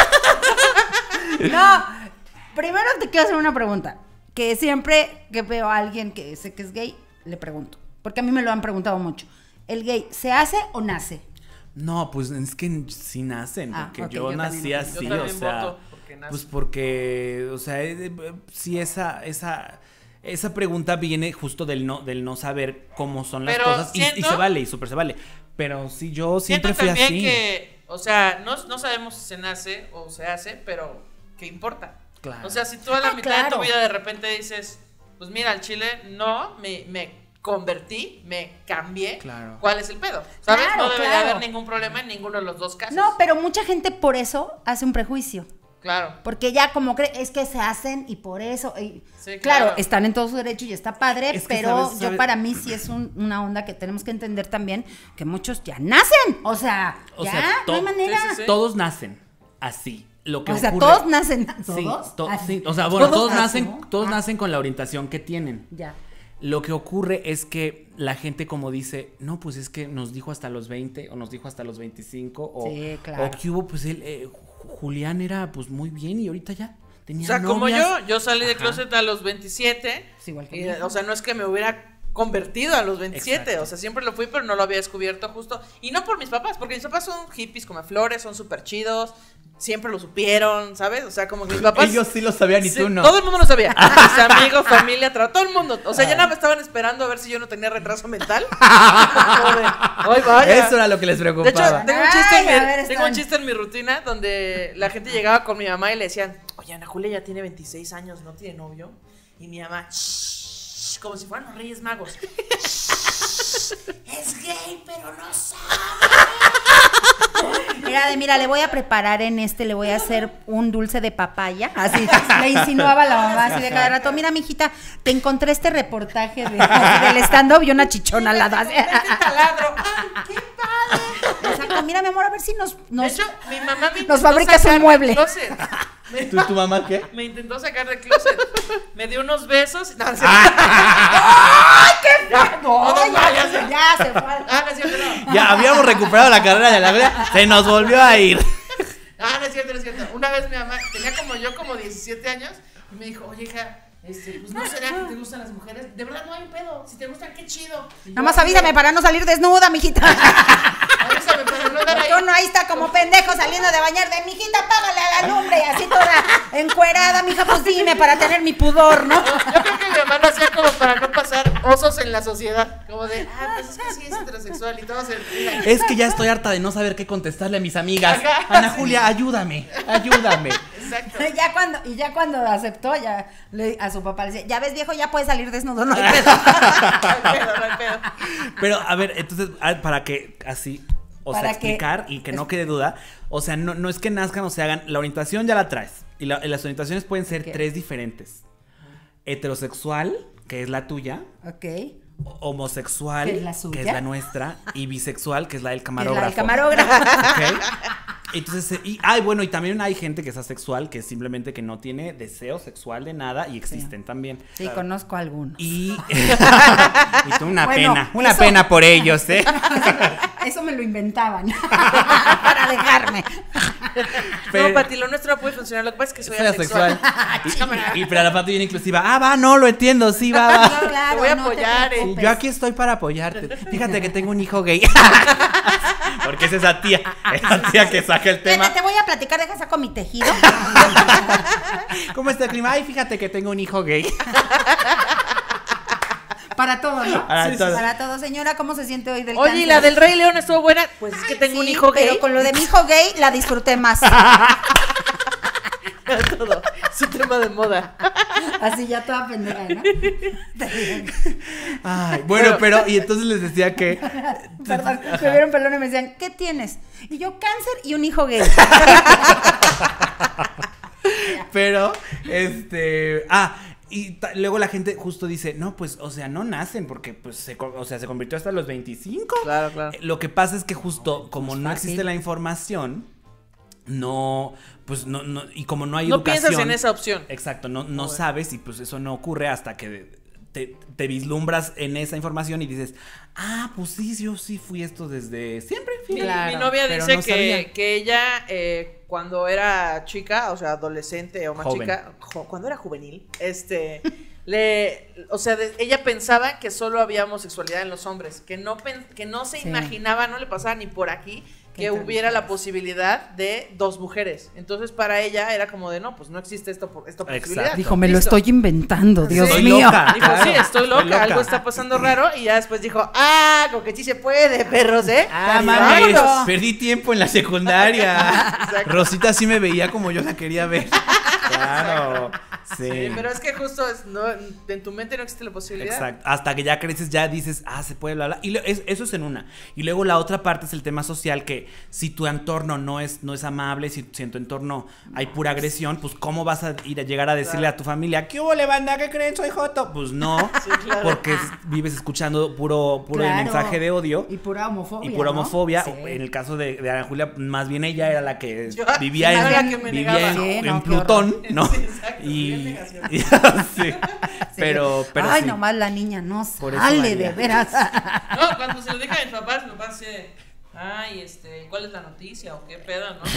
No, primero te quiero hacer una pregunta. Que siempre que veo a alguien que sé que es gay, le pregunto. Porque a mí me lo han preguntado mucho. ¿El gay se hace o nace?
No, pues es que sí nacen,
Ah,
porque
ok,
yo
yo
nací
también.
así,
Yo también
o sea,
voto porque nace.
pues porque, o sea, sí esa pregunta viene justo del no saber cómo son las
Pero
cosas y
siento-
se vale, y súper se vale, pero sí, yo siempre
Siento
fui
también
así.
que, o sea, no sabemos si se nace o se hace, pero ¿qué importa?
Claro.
O sea, si tú a la
Ah,
mitad de
claro.
tu vida de repente dices, pues mira, al chile no, me convertí, me cambié,
Claro.
¿cuál es el pedo? ¿Sabes?
Claro,
No debe de
claro.
haber ningún problema en ninguno de los dos casos.
No, pero mucha gente por eso hace un prejuicio.
Claro.
Porque ya como cree, es que se hacen y por eso.
Sí,
claro,
claro.
están en todo su derecho y está padre,
Es que
pero
sabes-
yo para mí sí es una onda que tenemos que entender también que muchos ya nacen. O sea,
O
ya,
sea,
no hay manera.
Sí, sí, sí.
Todos nacen así. Lo que
O sea,
ocurre-
todos nacen.
Sí,
¿Todos? Así.
sí, o sea, bueno, todos
así,
nacen,
¿no?
todos
Ah,
nacen con la orientación que tienen.
Ya.
Lo que ocurre es que la gente como dice, no, pues es que nos dijo hasta los 20 o nos dijo hasta los 25 o,
Sí, claro.
o que hubo, pues Julián era pues muy bien y ahorita ya tenía
O sea, como
novias.
yo salí de
Ajá.
closet a los 27.
Es igual que
y,
mí.
o sea, no es que me hubiera convertido a los 27.
Exacto.
O sea, siempre lo fui, pero no lo había descubierto justo. Y no por mis papás, porque mis papás son hippies come flores, son súper chidos. Siempre lo supieron, ¿sabes? O sea, como que mis papás.
Ellos sí lo sabían y
Sí,
tú no.
Todo el mundo lo sabía. Mis amigos, familia, todo el mundo. O sea, ya nada me estaban esperando a ver si yo no tenía retraso mental. Como de, "Ay, vaya".
Eso era lo que les
De hecho,
preocupaba.
tengo un chiste,
Ay, a ver,
tengo un
están.
chiste en mi rutina donde la gente llegaba con mi mamá y le decían, oye, Ana Julia ya tiene 26 años, no tiene novio. Y mi mamá, "Shh", como si fueran los Reyes Magos. "Shh, es gay, pero no sabe.
Mira, le voy a preparar le voy a hacer un dulce de papaya. Así, le insinuaba la mamá así de cada rato. Mira, mijita, te encontré este reportaje del stand-up y una chichona al lado. Así.
Este taladro. Ay, qué padre.
Exacto, mira, mi amor, a ver si
De
nos
hecho, mi mamá me
nos
intentó
fabricas
sacar
un mueble.
del closet.
¿Tu mamá qué?
Me intentó sacar del closet. Me dio unos besos. No, no es cierto.
No,
no,
ya se fue.
Ah, no es cierto, no.
Ya habíamos recuperado la carrera de la Gloria, se nos volvió a ir.
Ah, no es cierto, no es cierto. Una vez mi mamá tenía como 17 años y me dijo, oye, hija, pues no será que te gustan las mujeres. De verdad no hay un pedo. Si te gustan, qué chido. Y yo,
Nada más avísame para no salir desnuda, mijita.
Avísame para no dar ahí.
Porque uno ahí está como pendejo saliendo de bañar de mijita, págale a la lumbre y así toda encuerada, mija, pues dime para tener mi pudor, ¿no?
Yo creo que mi mamá lo hacía como para no pasar osos en la sociedad. Como de, pues es que sí es heterosexual y todo se.
Es que ya estoy harta de no saber qué contestarle a mis amigas.
Ajá,
Ana
sí.
Julia, ayúdame.
Exacto.
Ya cuando aceptó, a su papá le decía, ya ves viejo, ya puedes salir desnudo, no hay pedo.
No hay pedo, no hay pedo.
Pero a ver, entonces, para que así, o sea,
Para que-
explicar y que no quede duda, o sea, no es que nazcan o se hagan, la orientación ya la traes. Y las orientaciones pueden ser
Ok.
3 diferentes. Heterosexual, que es la tuya,
Ok.
homosexual,
¿Que es la suya?
que es la nuestra, y bisexual, que es la del
Es
camarógrafo.
la del camarógrafo.
¿Ok? Entonces, y también hay gente que es asexual, que simplemente que no tiene deseo sexual de nada y existen también.
Sí, claro. Conozco a algunos.
Y tú una pena por ellos, ¿eh?
Eso me lo inventaban para dejarme.
No, Pati, lo nuestro no puede funcionar. Lo que pasa es que soy asexual.
y pero la Pati bien inclusiva. No, lo entiendo, sí, va.
Claro,
te voy a apoyar.
Sí, yo aquí estoy para apoyarte. Fíjate que tengo un hijo gay. Porque es esa tía que saca el tema.
Te voy a platicar, deja saco mi tejido.
¿Cómo está el clima? Ay, fíjate que tengo un hijo gay.
Para todo, ¿no?
Para
todo. Señora, ¿cómo se siente hoy del
Oye,
cáncer?
¿y la del Rey León estuvo buena? Pues es que tengo un hijo gay.
Pero con lo de mi hijo gay la disfruté más.
Todo. Es un tema de moda.
Así ya toda pendeja, ¿no?
Ay, bueno, pero y entonces les decía que
Perdón, me vieron pelón y me decían, ¿qué tienes? Y yo, cáncer y un hijo gay.
pero luego la gente justo dice, no, pues, o sea, no nacen porque, pues, se convirtió hasta los 25.
Claro.
Lo que pasa es que justo como no
fácil.
existe la información, no, y como no hay
No
educación.
piensas en esa opción.
Exacto, no sabes y pues eso no ocurre hasta que te vislumbras en esa información y dices, pues sí, yo sí fui esto desde siempre.
Mi novia dice que ella, cuando era chica, o sea, adolescente o más
Joven.
chica, cuando era juvenil, ella pensaba que solo había homosexualidad en los hombres, que no se imaginaba, no le pasaba ni por aquí que hubiera la posibilidad de 2 mujeres. Entonces para ella era como de, no, pues no existe esta posibilidad.
Dijo, me lo estoy inventando, Dios
Estoy
mío.
loca.
Dijo, sí, estoy loca, algo está pasando raro. Y ya después dijo, como que sí se puede, perros, ¿eh?
Mami,
Vámonos.
perdí tiempo en la secundaria.
Exacto.
Rosita sí me veía como yo la quería ver. Claro. Sí.
Pero es que justo en tu mente no existe la posibilidad.
Exacto. Hasta que ya creces, ya dices, se puede bla. Y eso es en una. Y luego la otra parte es el tema social, que si tu entorno no es amable, si en tu entorno hay pura agresión, pues ¿cómo vas a llegar a decirle a tu familia, ¿qué hubo, banda? ¿Qué creen? Soy joto. Pues no,
Sí, claro.
porque vives escuchando puro mensaje de odio.
Y pura homofobia.
homofobia.
¿no?
Sí. En el caso de Ana Julia, más bien ella era la que
Vivía
en Plutón, ¿no?
Sí, exacto, bien negacionista.
Sí. Pero
Ay,
sí.
nomás la niña no
Por eso
sale,
valía.
de veras.
No, cuando se lo dije a mis papás se ¿cuál es la noticia o qué pedo, no?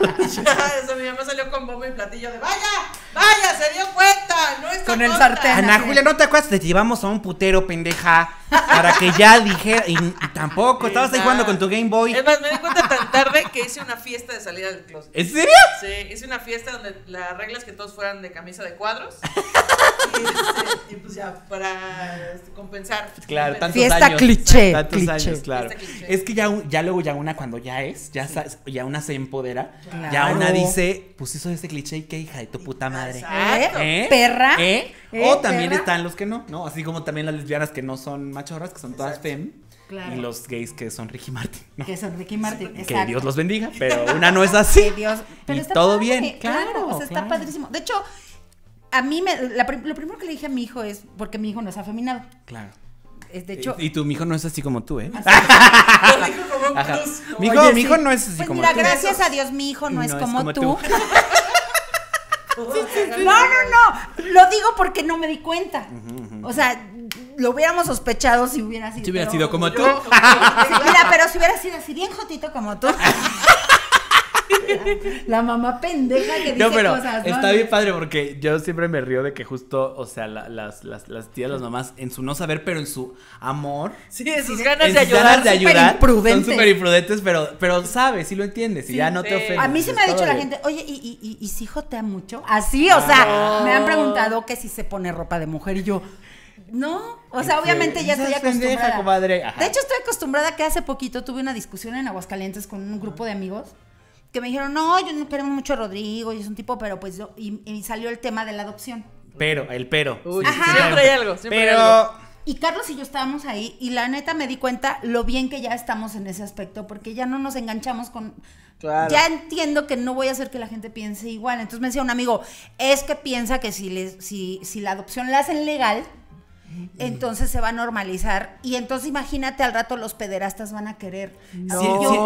Mi mamá salió con bomba y platillo de, vaya, se dio cuenta, no está
Con el
tonta".
sartén.
Ana Julia, ¿no te acuerdas? Te llevamos a un putero, pendeja, para que ya dijera. Y tampoco, estabas ahí jugando con tu Game Boy.
Es más, me di cuenta tan tarde que hice una fiesta de salida del closet.
¿En serio?
Sí, hice una fiesta donde la regla es que todos fueran de camisa de cuadros. Y pues ya, para compensar.
Claro, tantos
Fiesta
años.
cliché,
Tantos
cliché.
años, claro.
Fiesta cliché.
Es que ya luego una cuando ya una se empodera,
Claro.
ya una dice, pues eso es ese cliché, y qué hija de tu puta madre.
Exacto.
Perra.
O también
perra.
están los que no, así como también las lesbianas que no son machorras, que son todas fem.
Claro.
Y los gays que son Ricky Martin, ¿no?
Que son Ricky Martin,
Que
exacto.
Dios los bendiga, pero una no es así.
Que Dios. Pero
y
está
todo
padre,
bien.
Claro, o sea, está
claro.
padrísimo. De hecho, a mí lo primero que le dije a mi hijo es, porque mi hijo no es afeminado.
Claro.
De hecho,
Y tu mijo no es así como tú, ¿eh?
Lo dijo como un
Ajá.
plus.
Mi hijo no es así
pues
como
mira,
tú.
gracias a Dios mi hijo no es como tú.
No,
No. Lo digo porque no me di cuenta. O sea, lo hubiéramos sospechado si hubiera sido.
Si hubiera
pero-
sido como tú.
Sí, mira, pero si hubiera sido así bien jotito como tú. La mamá pendeja que dice
No, pero
cosas, ¿no?
está bien padre porque yo siempre me río de que justo, o sea, las tías, las mamás, en su no saber, pero en su amor,
Sí, sus ganas
en
de
sus ganas de
ayudar.
ayudar,
imprudentes.
son súper imprudentes, pero sabes, sí lo entiendes y ya no te
sí.
ofendes.
A mí sí me ha
está
dicho la
bien.
gente, oye, ¿y si jotea mucho? Así, o sea, me han preguntado que si se pone ropa de mujer y yo, no, o sea, obviamente ya estoy
Esa pendeja,
acostumbrada.
comadre. Ajá.
De hecho, estoy acostumbrada que hace poquito tuve una discusión en Aguascalientes con un grupo de amigos que me dijeron, no, yo no queremos mucho a Rodrigo y es un tipo, pero pues yo, y salió el tema de la adopción.
Pero.
Uy,
Ajá.
siempre hay algo, siempre hay
Pero.
algo.
Y Carlos y yo estábamos ahí y la neta me di cuenta lo bien que ya estamos en ese aspecto porque ya no nos enganchamos con...
Claro.
Ya entiendo que no voy a hacer que la gente piense igual. Entonces me decía un amigo, es que piensa que si la adopción la hacen legal, entonces se va a normalizar. Y entonces imagínate al rato los pederastas van a querer.
No.
Sí,
Sí,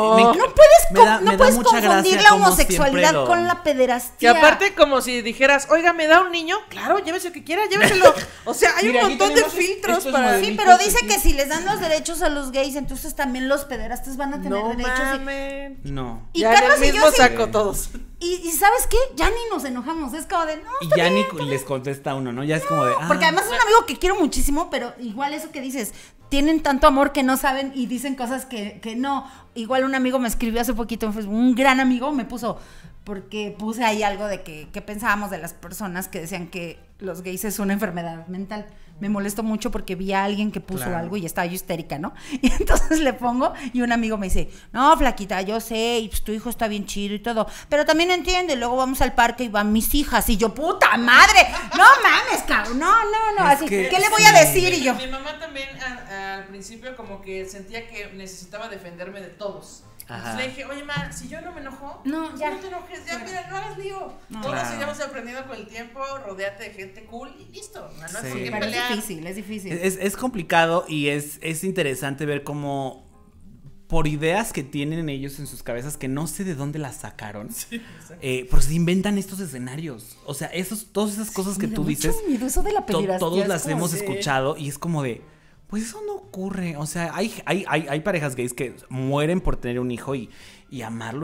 no puedes confundir la homosexualidad con la
Que
pederastía.
aparte, como si dijeras, oiga, ¿me da un niño? Claro, llévese el que quiera, lléveselo. O sea, hay
Mira,
un
aquí
montón de
tenemos
filtros
estos
para.
modelitos.
Sí, pero dice que si les dan los derechos a los gays, entonces también los pederastas van a tener
No
derechos.
mames.
No.
Y
Ya
Carlos
en el
y yo
mismo
sí-
saco todos.
Y ¿sabes qué? Ya ni nos enojamos. Es como de, no,
Y
está
ya
bien.
ni les contesta uno, ¿no? Ya es como de.
Porque además es un amigo que quiero muchísimo, pero igual eso que dices, tienen tanto amor que no saben y dicen cosas que no. Igual un amigo me escribió hace poquito en Facebook, un gran amigo me puso, porque puse ahí algo de que pensábamos de las personas que decían que los gays es una enfermedad mental. Me molestó mucho porque vi a alguien que puso
Claro.
algo y estaba yo histérica, ¿no? Y entonces le pongo y un amigo me dice, no, flaquita, yo sé, y pues tu hijo está bien chido y todo, pero también entiende, luego vamos al parque y van mis hijas, y yo, puta madre, no mames, cabrón, no,
Es
así,
que
¿qué le voy
sí.
a decir? Y yo,
Mi mamá también al principio como que sentía que necesitaba defenderme de todos. Entonces
Ajá.
le dije, oye, ma, si yo no me enojo,
No, ya.
no te enojes, ya, mira, no hagas lío. Todos
Claro.
iremos aprendiendo con el tiempo, rodeate de gente cool y listo. No hay
Sí.
por qué
pero es
pelear.
difícil, es difícil.
Es complicado y es interesante ver cómo por ideas que tienen ellos en sus cabezas que no sé de dónde las sacaron, porque se inventan estos escenarios. O sea, todas esas cosas que
Me da
tú
mucho
dices,
miedo eso de la pederastía,
todos
es
las
como
hemos
de-
escuchado y es como de, pues eso no ocurre. O sea, hay parejas gays que mueren por tener un hijo y amarlo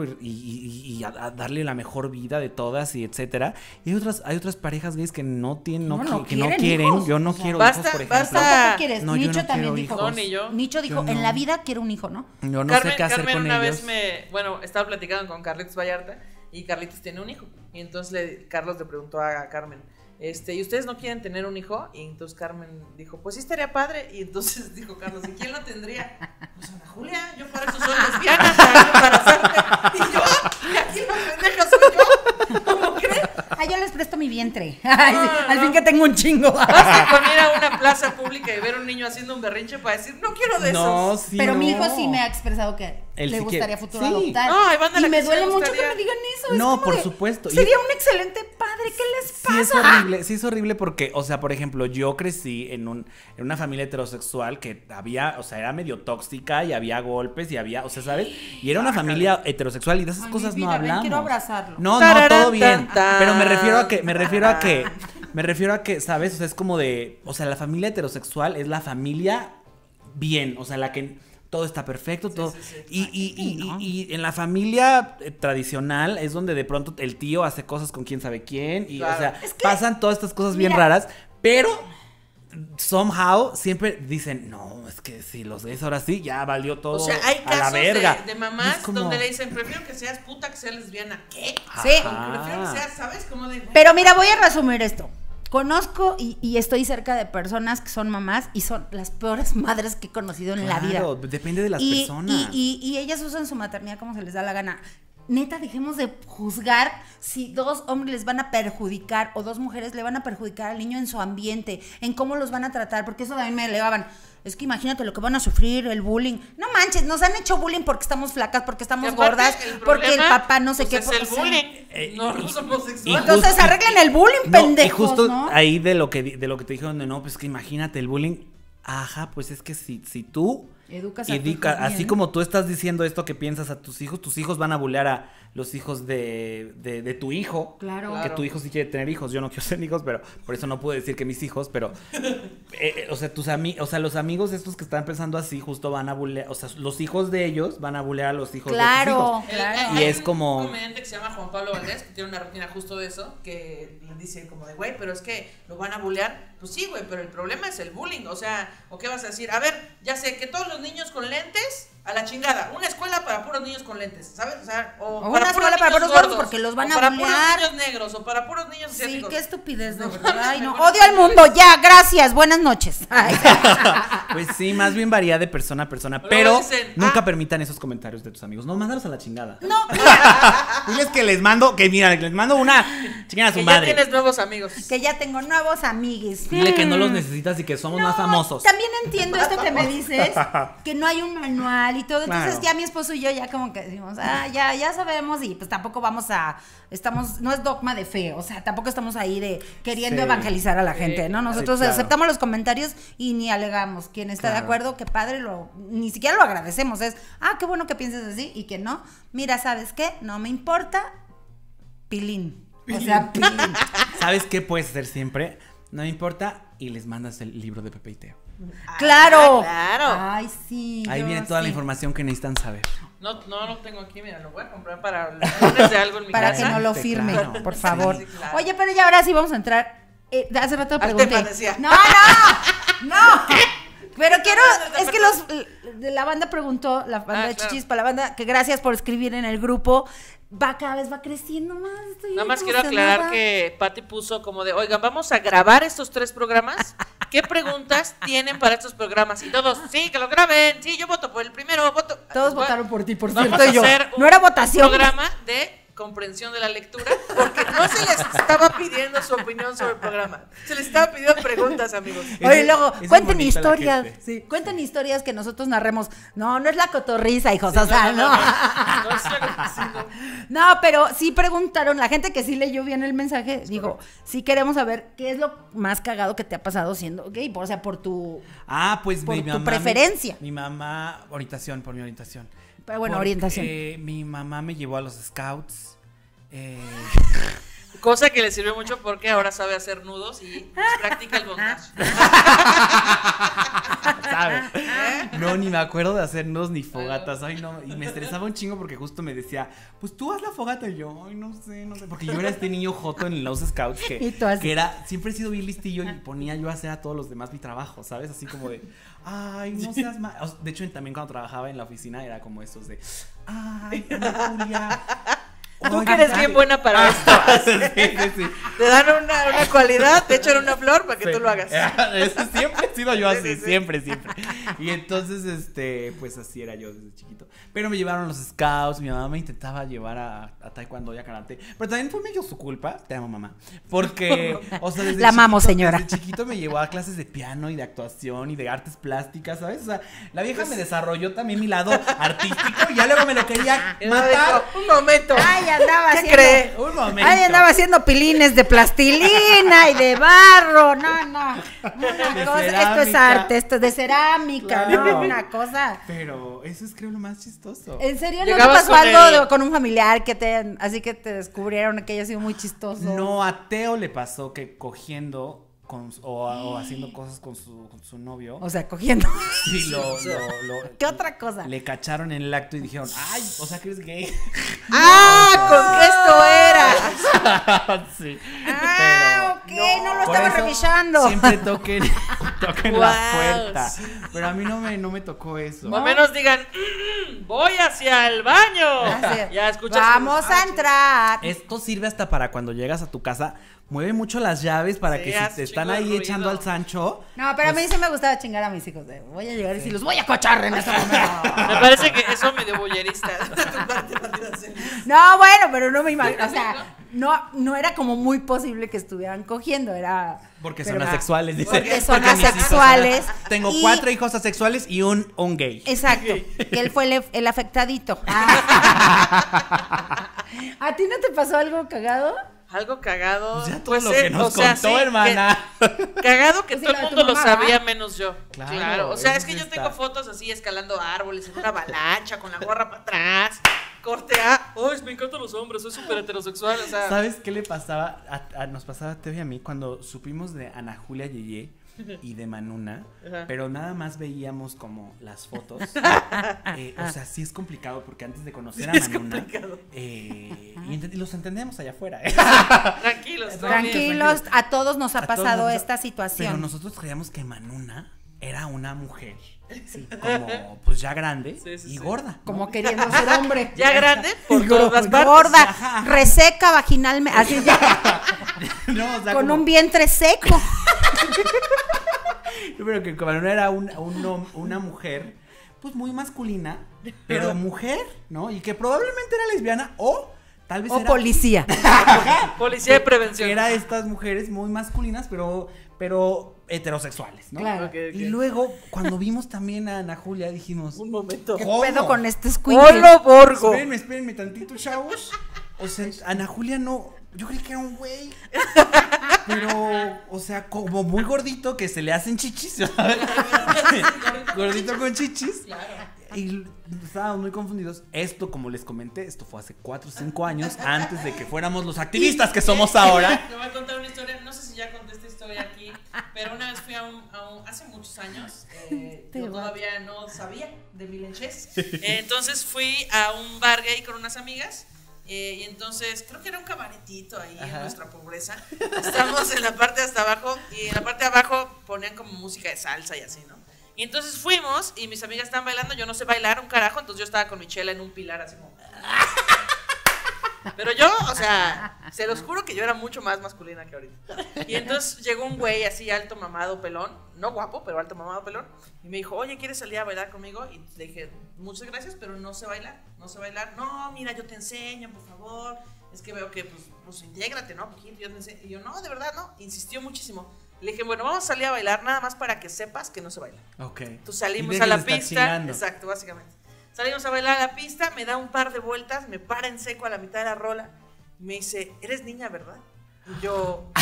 y a darle la mejor vida de todas y etcétera. Y hay otras parejas gays que no tienen,
No, no
que no
quieren
quieren.
hijos.
Yo no
O sea,
quiero
basta,
hijos, por ejemplo.
basta.
¿Tampoco quieres?
No, yo
Nicho
no
también
quiero
dijo.
hijos.
No, ni yo.
Nicho dijo,
Yo
en
no.
la vida quiero un hijo, ¿no?
Yo no
Carmen,
sé qué hacer
Carmen
con
una
ellos.
vez estaba platicando con Carlitos Vallarta y Carlitos tiene un hijo. Y entonces Carlos le preguntó a Carmen, ¿y ustedes no quieren tener un hijo? Y entonces Carmen dijo, pues sí estaría padre. Y entonces dijo Carlos, ¿y quién lo tendría? Pues Ana Julia, yo para eso soy lesbiana, para embarazarte. Y yo, y aquí la pendeja soy yo. ¿Cómo crees?
Ah, yo les presto mi vientre. Ay, sí, al fin que tengo un chingo.
Basta con ir a una plaza pública y ver a un niño haciendo un berrinche para decir, no quiero de
No,
esos.
sí,
Pero mi hijo
no.
sí me ha expresado que
Él
le
sí
gustaría
quiere.
futuro
Sí.
adoptar.
No, hay banda a la
y me
que sí le
duele mucho que
gustaría.
me digan eso. es
No,
como
por
de,
supuesto.
Sería un excelente padre. ¿Qué les
Sí
pasa?
es horrible, sí es horrible porque, o sea, por ejemplo, yo crecí en una familia heterosexual que había, o sea, era medio tóxica y había golpes y había, o sea, ¿sabes? Y era una familia heterosexual y de esas
Ay,
cosas
mi
no
vida, ven,
hablamos.
quiero abrazarlo.
No,
Tararán,
todo bien.
tan, tan.
Pero me refiero a que, ¿sabes? O sea, es como de, o sea, la familia heterosexual es la familia bien, o sea, la que todo está perfecto, todo. Y en la familia tradicional es donde de pronto el tío hace cosas con quién sabe quién. Y,
Claro.
o sea,
Es que,
pasan todas estas cosas bien
mira,
raras, pero somehow siempre dicen, no, es que si los ves ahora sí, ya valió todo
O sea, hay
a la
casos
verga.
de
Y
mamás
es como-
donde le dicen, prefiero que seas puta que seas lesbiana. ¿Qué?
Sí.
Prefiero que seas, ¿sabes? Como de...
Pero mira, voy a resumir esto. Conozco y estoy cerca de personas que son mamás y son las peores madres que he conocido en la vida.
Claro, depende de las
y,
personas.
y ellas usan su maternidad como se les da la gana. Neta, dejemos de juzgar si dos hombres les van a perjudicar o dos mujeres le van a perjudicar al niño en su ambiente, en cómo los van a tratar, porque eso también me elevaban. Es que imagínate lo que van a sufrir, el bullying. No manches, nos han hecho bullying porque estamos flacas, porque estamos
Y aparte,
gordas, porque el
problema,
papá no sé
pues,
qué.
es el
o sea,
bullying, no los homosexuales.
y
entonces
justo-
arreglen el bullying,
No,
pendejos,
y justo
¿no?
ahí de lo que te dijeron de no, pues que imagínate el bullying. Ajá, pues es que si tú
Educas a tus hijos
así
bien.
como tú estás diciendo esto que piensas a tus hijos van a bullear a los hijos de tu hijo.
Claro.
Que tu hijo sí quiere tener hijos, yo no quiero tener hijos, pero por eso no puedo decir que mis hijos, pero o sea, los amigos estos que están pensando así justo van a bullear, o sea, los hijos de ellos van a bullear a los hijos de tus
Claro,
hijos.
claro.
Y
Hay
es como-
un comediante que se llama Juan Pablo Valdés, que tiene una rutina justo de eso, que le dice como de, güey, pero es que lo van a bullear. Pues sí, güey, pero el problema es el bullying. O sea, ¿o qué vas a decir? A ver, ya sé que todos los niños con lentes, a la chingada. Una escuela para puros niños con lentes, ¿sabes? O sea,
O una escuela para puros gordos, porque los van
o
a
para
bullear.
puros niños negros, o para puros niños
Sí,
asiáticos.
qué estupidez, de
No,
verdad. Ay, no.
mejor
Odio al mundo, ya, gracias, buenas noches. Ay.
Pues sí, más bien varía de persona a persona,
Luego
pero
dicen,
nunca permitan esos comentarios de tus amigos. No, mándalos a la chingada.
No, mira,
Diles que les mando una chingada a su
Que ya
madre.
tienes nuevos amigos.
que ya tengo nuevos amigues.
Dile que no los necesitas y que somos más famosos.
También entiendo esto que me dices, que no hay un manual y todo. Entonces
Claro.
ya mi esposo y yo ya como que decimos, ya sabemos y pues tampoco no es dogma de fe, o sea, tampoco estamos ahí de queriendo
Sí.
evangelizar a la gente, ¿no? Nosotros
claro.
aceptamos los comentarios y ni alegamos. Quien está de
Claro.
acuerdo, qué padre, ni siquiera lo agradecemos. Es, qué bueno que pienses así y que no. Mira, ¿sabes qué? No me importa, pilín. O sea, pilín.
¿Sabes qué puedes hacer siempre? No me importa y les mandas el libro de Pepe y Teo.
¡Claro!
claro.
Ay, sí.
Ahí
yo
viene toda la
sí.
información que necesitan saber.
No lo tengo aquí, mira, lo voy a comprar para lunes de algo en mi
Para
casa.
que no lo
Sí,
firme,
claro.
por favor.
Sí, claro.
Oye, pero ya ahora sí vamos a entrar. Hace rato
Al
pregunté.
tema, decía.
No. Pero quiero, es que de la banda preguntó, la banda de
claro.
Chichis para la banda, que gracias por escribir en el grupo. Cada vez va creciendo más. Estoy
Nada más quiero
emocionada.
aclarar que Pati puso como de, oigan, vamos a grabar estos 3 programas. ¿Qué preguntas tienen para estos programas? Y todos, sí, que lo graben. Sí, yo voto por el primero, voto.
Todos votaron por ti, por
Vamos
cierto.
a
Y yo.
hacer
No era votación.
programa de comprensión de la lectura, porque no se les estaba pidiendo su opinión sobre el programa. Se les estaba pidiendo preguntas, amigos.
Oye, luego,
Es muy
cuenten
bonita la
historias.
gente.
Sí, cuenten historias que nosotros narremos. No es la cotorriza, hijos. O sea, no.
No es sí, no.
No, pero sí preguntaron, la gente que sí leyó bien el mensaje, digo, sí queremos saber qué es lo más cagado que te ha pasado siendo gay, o sea, por tu...
Pues
Por
mi
tu
mamá.
preferencia.
Mi mamá, orientación, por mi orientación.
Pero bueno,
Porque
orientación.
Mi mamá me llevó a los scouts.
Cosa que le sirve mucho porque ahora sabe hacer nudos y pues, practica el bondage.
¿Sabes? No, ni me acuerdo de hacer nudos ni fogatas. Ay, no. Y me estresaba un chingo porque justo me decía, pues tú haz la fogata. Y yo, ay, no sé. Porque yo era este niño joto en los scouts
Y tú así.
que era, siempre he sido bien listillo y ponía yo a hacer a todos los demás mi trabajo, ¿sabes? Así como de, ay, no seas mal. De hecho, también cuando trabajaba en la oficina era como estos de, ay, Ana Julia.
Tú que eres bien buena para esto.
Sí.
Te dan una cualidad, te echan una flor para que tú lo hagas.
Eso siempre he sido yo así,
Sí.
siempre. Y entonces, pues así era yo desde chiquito. Pero me llevaron los scouts, mi mamá me intentaba llevar a taekwondo y a karate. Pero también fue medio su culpa, te amo mamá. Porque, o sea, desde
La amamos, señora.
Desde chiquito me llevó a clases de piano y de actuación y de artes plásticas, ¿sabes? O sea, la vieja me desarrolló también mi lado artístico y ya luego me lo quería
Y luego
matar.
dijo, un momento.
Ay, andaba
¿Qué
haciendo...
cree?
Un momento.
Ay, andaba haciendo pilines de plastilina y de barro. No. Una cosa, esto es
cerámica.
arte, esto es de cerámica,
Claro.
no, una cosa.
Pero eso es creo lo más chistoso.
¿En serio no te
Llegabas
pasó
con
algo
el-
con un familiar así que te descubrieron que haya sido muy chistoso?
No, a Teo le pasó que cogiendo o haciendo cosas con su novio.
O sea, cogiendo.
Sí,
¿Qué otra cosa?
le cacharon en el acto y dijeron, ay, o sea que eres gay.
¡Ah! ¿Con qué esto era?
Sí.
Ok, no lo
por
estaba
eso
revisando.
Siempre toquen la
Wow,
puerta.
sí.
Pero a mí no me tocó eso.
O al menos digan, voy hacia el baño.
Así.
Ya escuchas.
Vamos a entrar.
Esto sirve hasta para cuando llegas a tu casa, mueve mucho las llaves para
Sí,
que si
hace
te están
chingo de
ahí
ruido.
echando al Sancho.
No, pero a
pues,
mí sí me gustaba chingar a mis hijos. Voy a llegar y si los voy a cochar en este momento.
Me parece que eso medio bollerista.
No, bueno, pero no me imagino. O sea, no era como muy posible que estuvieran cogiendo. Era.
Porque
pero-
son asexuales, dice.
Porque son
mis hijos son-
asexuales.
Tengo
Y-
4 hijos asexuales y un gay.
Exacto, que él fue el afectadito. ¿A ti no te pasó algo cagado?
Algo cagado.
Pues ya todo lo que nos
o sea,
contó,
sí,
hermana.
Cagado que
Pues sí,
todo
la
el
de tu
mundo lo
mamá,
sabía
¿verdad?
menos yo.
Claro,
Claro. O sea,
eso
es que
sí
yo
está.
tengo fotos así escalando árboles en una avalancha con la gorra para atrás. Corte A. ¡Ay, me encantan los hombres! Soy súper heterosexual. O sea,
¿Sabes qué le pasaba? Nos pasaba a Teo y a mí cuando supimos de Ana Julia Yeye y de Manuna,
Ajá.
pero nada más veíamos como las fotos. O sea, sí es complicado porque antes de conocer a
Sí es
Manuna,
complicado.
y los entendemos allá afuera.
tranquilos. todo bien.
Tranquilos, a todos nos ha
A todos
pasado
nos ha-
esta
Pero
situación.
nosotros creíamos que Manuna era una mujer, como pues ya grande
Sí, sí,
y
sí.
gorda.
Como queriendo ser hombre.
Ya grande por
Y
todas partes.
gorda,
Ajá.
reseca vaginalmente, así ya,
No, o sea,
con
como-
un vientre seco.
Pero que Manuna era una mujer, pues muy masculina, pero mujer, ¿no? Y que probablemente era lesbiana o tal vez
O
era...
policía.
Policía de prevención.
Que era estas mujeres muy masculinas, pero heterosexuales, ¿no?
Claro.
Ok.
Y luego, cuando vimos también a Ana Julia, dijimos...
Un momento.
¿Qué
¿Cómo?
pedo con este escuincle?
¡Holo Borgo!
Espérenme tantito, chavos. O sea, Ana Julia no... Yo creí que era un güey. Pero, o sea, como muy gordito que se le hacen chichis. ¿Sabes? Gordito con chichis. Y estábamos muy confundidos. Esto, como les comenté, esto fue hace 4 o 5 años antes de que fuéramos los activistas que somos ahora.
Te voy a contar una historia, no sé si ya conté esta historia aquí, pero una vez fui a un hace muchos años, yo todavía no sabía de Milenches, entonces fui a un bar gay con unas amigas. Y entonces, creo que era un cabaretito ahí en nuestra pobreza. Estamos en la parte de hasta abajo y en la parte de abajo ponían como música de salsa y así, ¿no? Y entonces fuimos y mis amigas estaban bailando, yo no sé bailar un carajo, entonces yo estaba con mi chela en un pilar así como... Pero yo, o sea, se los juro que yo era mucho más masculina que ahorita. Y entonces llegó un güey así alto, mamado, pelón, no guapo, pero alto, mamado, pelón, y me dijo, oye, ¿quieres salir a bailar conmigo? Y le dije, muchas gracias, pero no sé bailar, no sé bailar. No, mira, yo te enseño, por favor. Es que veo que, pues intégrate, ¿no? Poquito, yo te enseño. Y yo, no, de verdad, no. Insistió muchísimo. Le dije, bueno, vamos a salir a bailar nada más para que sepas que no se baila.
Ok.
Entonces salimos a la pista. Exacto, básicamente. Salimos a bailar a la pista, me da un par de vueltas, me para en seco a la mitad de la rola. Y me dice, eres niña, ¿verdad? Y yo... O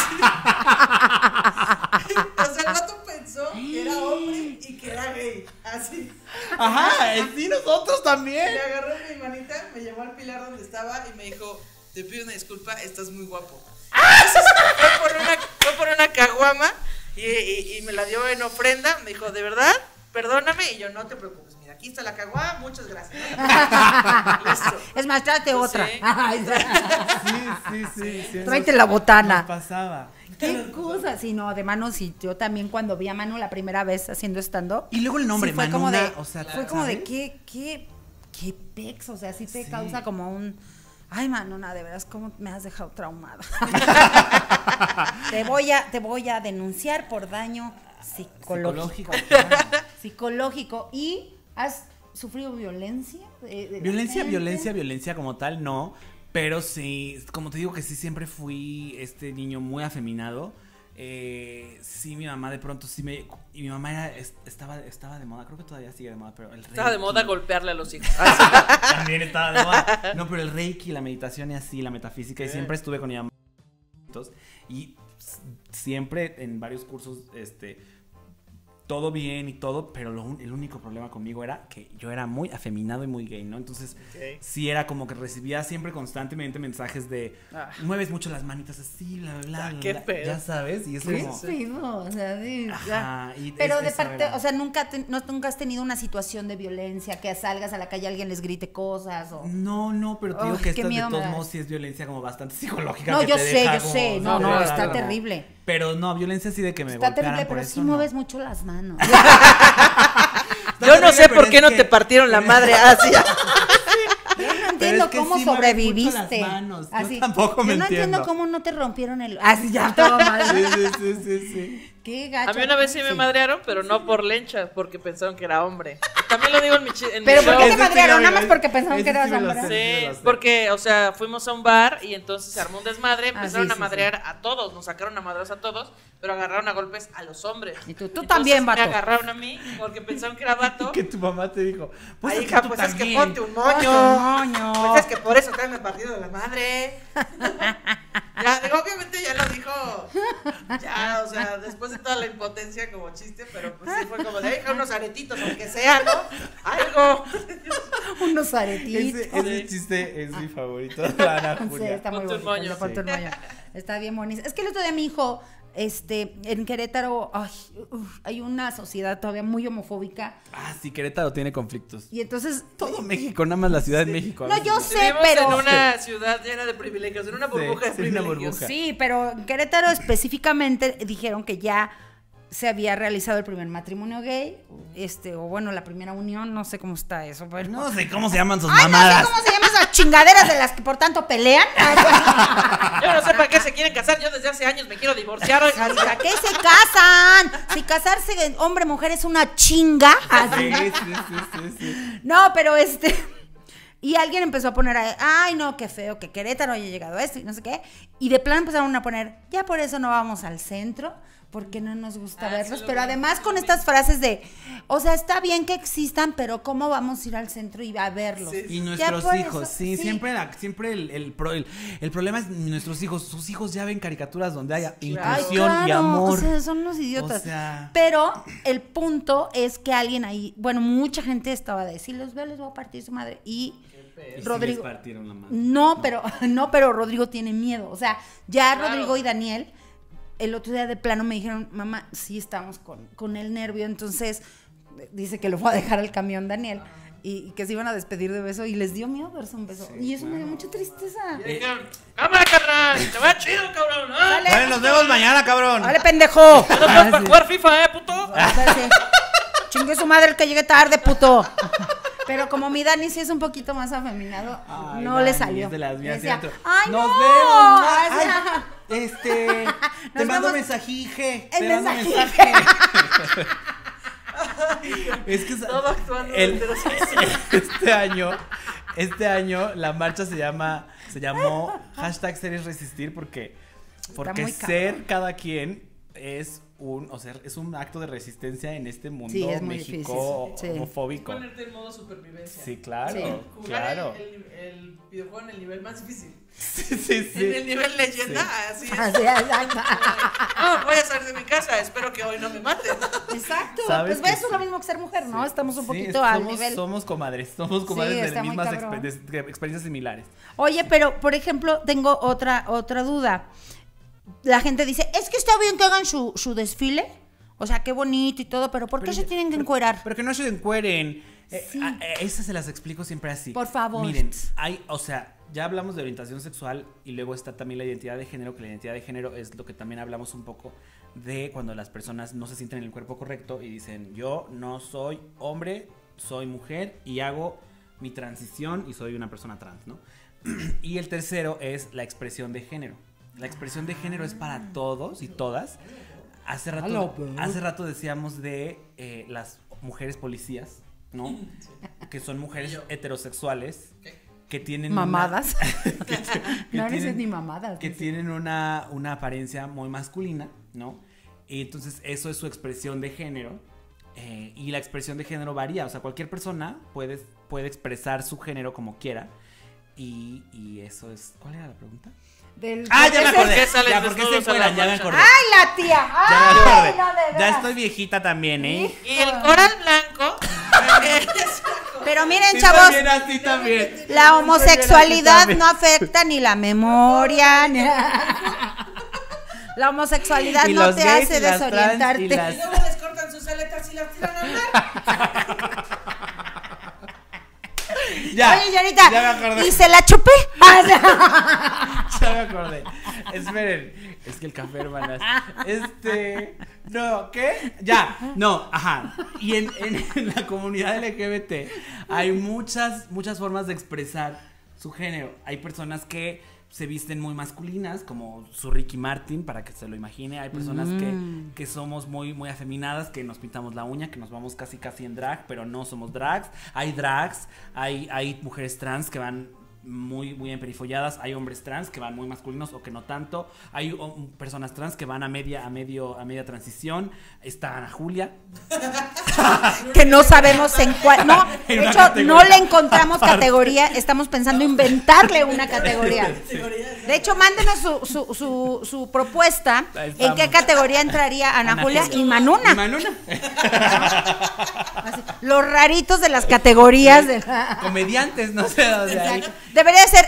sea, el vato pensó que era hombre y que era gay. Así.
Ajá, sí, nosotros también.
Me agarró mi manita, me llevó al pilar donde estaba y me dijo, te pido una disculpa, estás muy guapo. Entonces, fue por una caguama y me la dio en ofrenda. Me dijo, ¿de verdad? Perdóname. Y yo, no te preocupes, mira, aquí está la caguama, muchas gracias. Listo.
Es más, tráete otra.
Sí.
Sí.
Tráete la botana.
Nos pasaba.
¿Qué cosa? Sí, no, de Manu, sí, yo también cuando vi a Manu la primera vez haciendo stand-up.
Y luego el nombre,
sí, fue como
Manuna,
de,
o sea,
fue como de,
¿sabes?
¿qué pex? O sea, sí te causa como un... Ay, Manuna, de veras, ¿cómo me has dejado traumada? Te voy a denunciar por daño psicológico. Psicológico. ¿Y has sufrido violencia?
Violencia como tal, no. Pero sí, como te digo que sí, siempre fui este niño muy afeminado. Sí, mi mamá de pronto sí me... Y mi mamá estaba de moda, creo que todavía sigue de moda, pero el reiki...
Estaba de moda golpearle a los hijos.
También estaba de moda. No, pero el reiki, la meditación y así, la metafísica, y siempre estuve con mi mamá. Y siempre en varios cursos, todo bien y todo, pero el único problema conmigo era que yo era muy afeminado y muy gay, ¿no? Entonces, sí era como que recibía siempre constantemente mensajes de mueves mucho las manitas así, bla, bla, bla.
Qué
bla,
pedo.
ya sabes, y es
¿Qué
como...
pedo? O sea, sí,
Ajá, y
pero de
eso
parte,
era.
o sea, nunca has tenido una situación de violencia, que salgas a la calle y alguien les grite cosas o...
No, pero te digo
Ay,
que
qué
esta de
miedo me
todos
da.
modos sí es violencia como bastante psicológica.
No,
que
yo
te
sé,
deja
yo sé.
como-
No,
claro,
está
claro.
terrible.
Pero no, violencia sí de que me
Está
golpearan
terrible,
por
pero
eso,
sí
no.
mueves mucho las manos.
Yo no sé
terrible,
por
pero
qué
es
no
que-
te partieron la madre así.
Yo no
Pero
entiendo
es que
cómo
sí mueves
sobreviviste.
mucho las manos. Yo
Así.
tampoco me
Yo no entiendo
entiendo.
cómo no te rompieron el... Así ya, todo mal.
Sí.
Qué gacho.
A mí una vez sí me madrearon, pero no por lencha, porque pensaron que era hombre. También lo digo en mi
Pero ¿por qué
show.
te madrearon? Nada más porque pensaron
Ese
que eras
sí me lo
hombre.
sé.
Sí, porque, o sea, fuimos a un bar y entonces se armó un desmadre, empezaron
sí,
a
sí,
madrear a todos, nos sacaron a madrear a todos, pero agarraron a golpes a los hombres.
Y tú
Entonces,
también, vato.
Me agarraron a mí porque pensaron que era vato.
Que tu mamá te dijo, pues
Ay,
es que
hija,
tú
pues es que
también.
ponte un
Ponte
moño.
un moño.
Pues es que por eso traen el partido de la madre. Ya, digo, obviamente ya lo dijo. Ya, o sea, después de toda la impotencia como chiste, pero pues sí fue como de, hija, unos aretitos, aunque sea, ¿no? Algo.
Unos aretitos.
Ese chiste es mi favorito de Ana
Sí,
Julia.
está muy
Ponte un
bonito.
moño.
Ponte un moño. Está bien bonito. Es que el otro día mi hijo, en Querétaro, hay una sociedad todavía muy homofóbica.
Ah, sí, Querétaro tiene conflictos.
Y entonces...
Todo México, nada más la Ciudad de México. a
No,
veces.
yo sé,
Vivimos
pero...
en una ciudad llena de privilegios, en una burbuja de
sí, una
privilegios.
burbuja.
Sí, pero en Querétaro específicamente dijeron que ya se había realizado el primer matrimonio gay, o bueno, la primera unión, no sé cómo está eso, pero...
No sé cómo se llaman sus
Ay, no
mamadas.
sé cómo se llaman esas chingaderas de las que por tanto pelean.
Yo no sé para qué se quieren casar, yo desde hace años me quiero divorciar.
¿Para qué se casan? Si casarse hombre-mujer es una chinga. Así.
Sí.
No, pero Y alguien empezó a poner, ay no, qué feo, que Querétaro haya llegado a esto y no sé qué. Y de plano empezaron a poner, ya por eso no vamos al centro, porque no nos gusta verlos.
sí,
Pero
vi,
además
lo
con
vi.
estas frases de, o sea, está bien que existan, pero ¿cómo vamos a ir al centro y a verlos?
Sí.
Y
Ya
nuestros
por
hijos,
eso-
sí, siempre el problema es nuestros hijos. Sus hijos ya ven caricaturas donde haya
Ay,
inclusión y
claro,
amor.
O sea, son unos idiotas.
O sea-
Pero el punto es que alguien ahí, bueno, mucha gente estaba de, si los veo les voy a partir su madre. Y
Y sí
Rodrigo,
les partieron la madre.
no, pero Rodrigo tiene miedo. O sea, ya
Claro.
Rodrigo y Daniel, el otro día de plano me dijeron, mamá, sí estamos con el nervio. Entonces, dice que lo fue a dejar al camión Daniel. Y que se iban a despedir de beso. Y les dio miedo darse un beso. Y eso me dio mucha tristeza.
Y dijeron, cámara, carnal, te va chido, cabrón. ¿Ah?
Dale.
Vale, nos vemos mañana, cabrón.
¡Vale, pendejo!
¿No estás para jugar FIFA, puto?
A ver, sí. Chingue su madre el que llegue tarde, puto. Pero como mi Dani sí es un poquito más afeminado,
Ay,
no le
Dani,
salió.
es de las mías,
Decía,
cierto.
¡ay,
Nos
no!
vemos.
Ay,
Ay, te
Nos
mando
vemos-
mensajije.
El
Te mando
mensajije.
mensaje. Es que
Todo actuando
el-
heterosexual.
este año la marcha se llamó #SeresResistir porque
muy
ser
cabrón.
cada quien es es un acto de resistencia en este mundo
Sí, es muy
México
difícil, sí.
homofóbico.
Ponerte en modo supervivencia.
Sí, claro,
Sí.
Jugar
claro.
el videojuego en el nivel más difícil.
Sí, sí, sí.
En el nivel leyenda, así es.
Así, exacto.
No, voy a salir de mi casa, espero que hoy no me maten.
Exacto.
¿Sabes
Pues
que
eso es lo mismo que ser mujer, ¿no? Estamos un
Sí,
poquito al
somos,
nivel.
somos comadres
Sí,
de
está muy
mismas
cabrón.
experiencias similares.
Oye, pero por ejemplo, tengo otra duda. La gente dice, es que está bien que hagan su desfile. O sea, qué bonito y todo, pero ¿por qué se tienen que encuerar?
Pero que no se encueren.
Sí.
Esas se las explico siempre así.
Por favor.
Miren, o sea, ya hablamos de orientación sexual y luego está también la identidad de género, que la identidad de género es lo que también hablamos un poco de cuando las personas no se sienten en el cuerpo correcto y dicen, yo no soy hombre, soy mujer y hago mi transición y soy una persona trans, ¿no? Y el tercero es la expresión de género. La expresión de género es para todos y todas. Hace rato decíamos de las mujeres policías, ¿no? Que son mujeres heterosexuales que tienen
Mamadas.
que
No eres
tienen-
ni mamadas.
que tienen una apariencia muy masculina, ¿no? Y entonces eso es su expresión de género. Y la expresión de género varía, o sea, cualquier persona puede expresar su género como quiera. Y eso es. ¿Cuál era la pregunta?
Ya
Ya me acordé.
¿Por qué salen
Ya, ¿por qué se
desnudos a la
encueran? Ya me
marcha?
acordé.
¡Ay, la tía!
Ya me
¡Ay,
acordé.
no, de
Ya
veras!
estoy viejita también, ¿eh?
Y el coral blanco es
Pero miren,
Sí,
chavos,
también, así también.
la homosexualidad
también.
no afecta ni la memoria, ni... La homosexualidad
Y
no
los
te
gays
hace
y las trans
desorientarte.
y las-
y luego les cortan sus aletas y las tiran al mar.
Oye, señorita,
Ya me acordé.
¿y se la chupé?
Ya me acordé. Esperen. Es que el café, hermanas. No, ¿qué? Ya. No, ajá. Y en la comunidad LGBT hay muchas formas de expresar su género. Hay personas que se visten muy masculinas, como su Ricky Martin, para que se lo imagine. Hay personas que somos muy afeminadas, que nos pintamos la uña, que nos vamos casi en drag, pero no somos drags. Hay drags, hay mujeres trans que van muy emperifolladas, hay hombres trans que van muy masculinos o que no tanto, hay personas trans que van a media transición. Está Ana Julia,
Que no sabemos en cuál. No, de
En una
hecho,
categoría
no le encontramos categoría. Estamos pensando inventarle una categoría. De hecho, mándenos su propuesta.
Ahí
¿En
estamos.
qué categoría entraría Ana Julia y
Y
Manuna?
Manuna.
Así, los raritos de las categorías.
Comediantes, no sé dónde hay.
Debería ser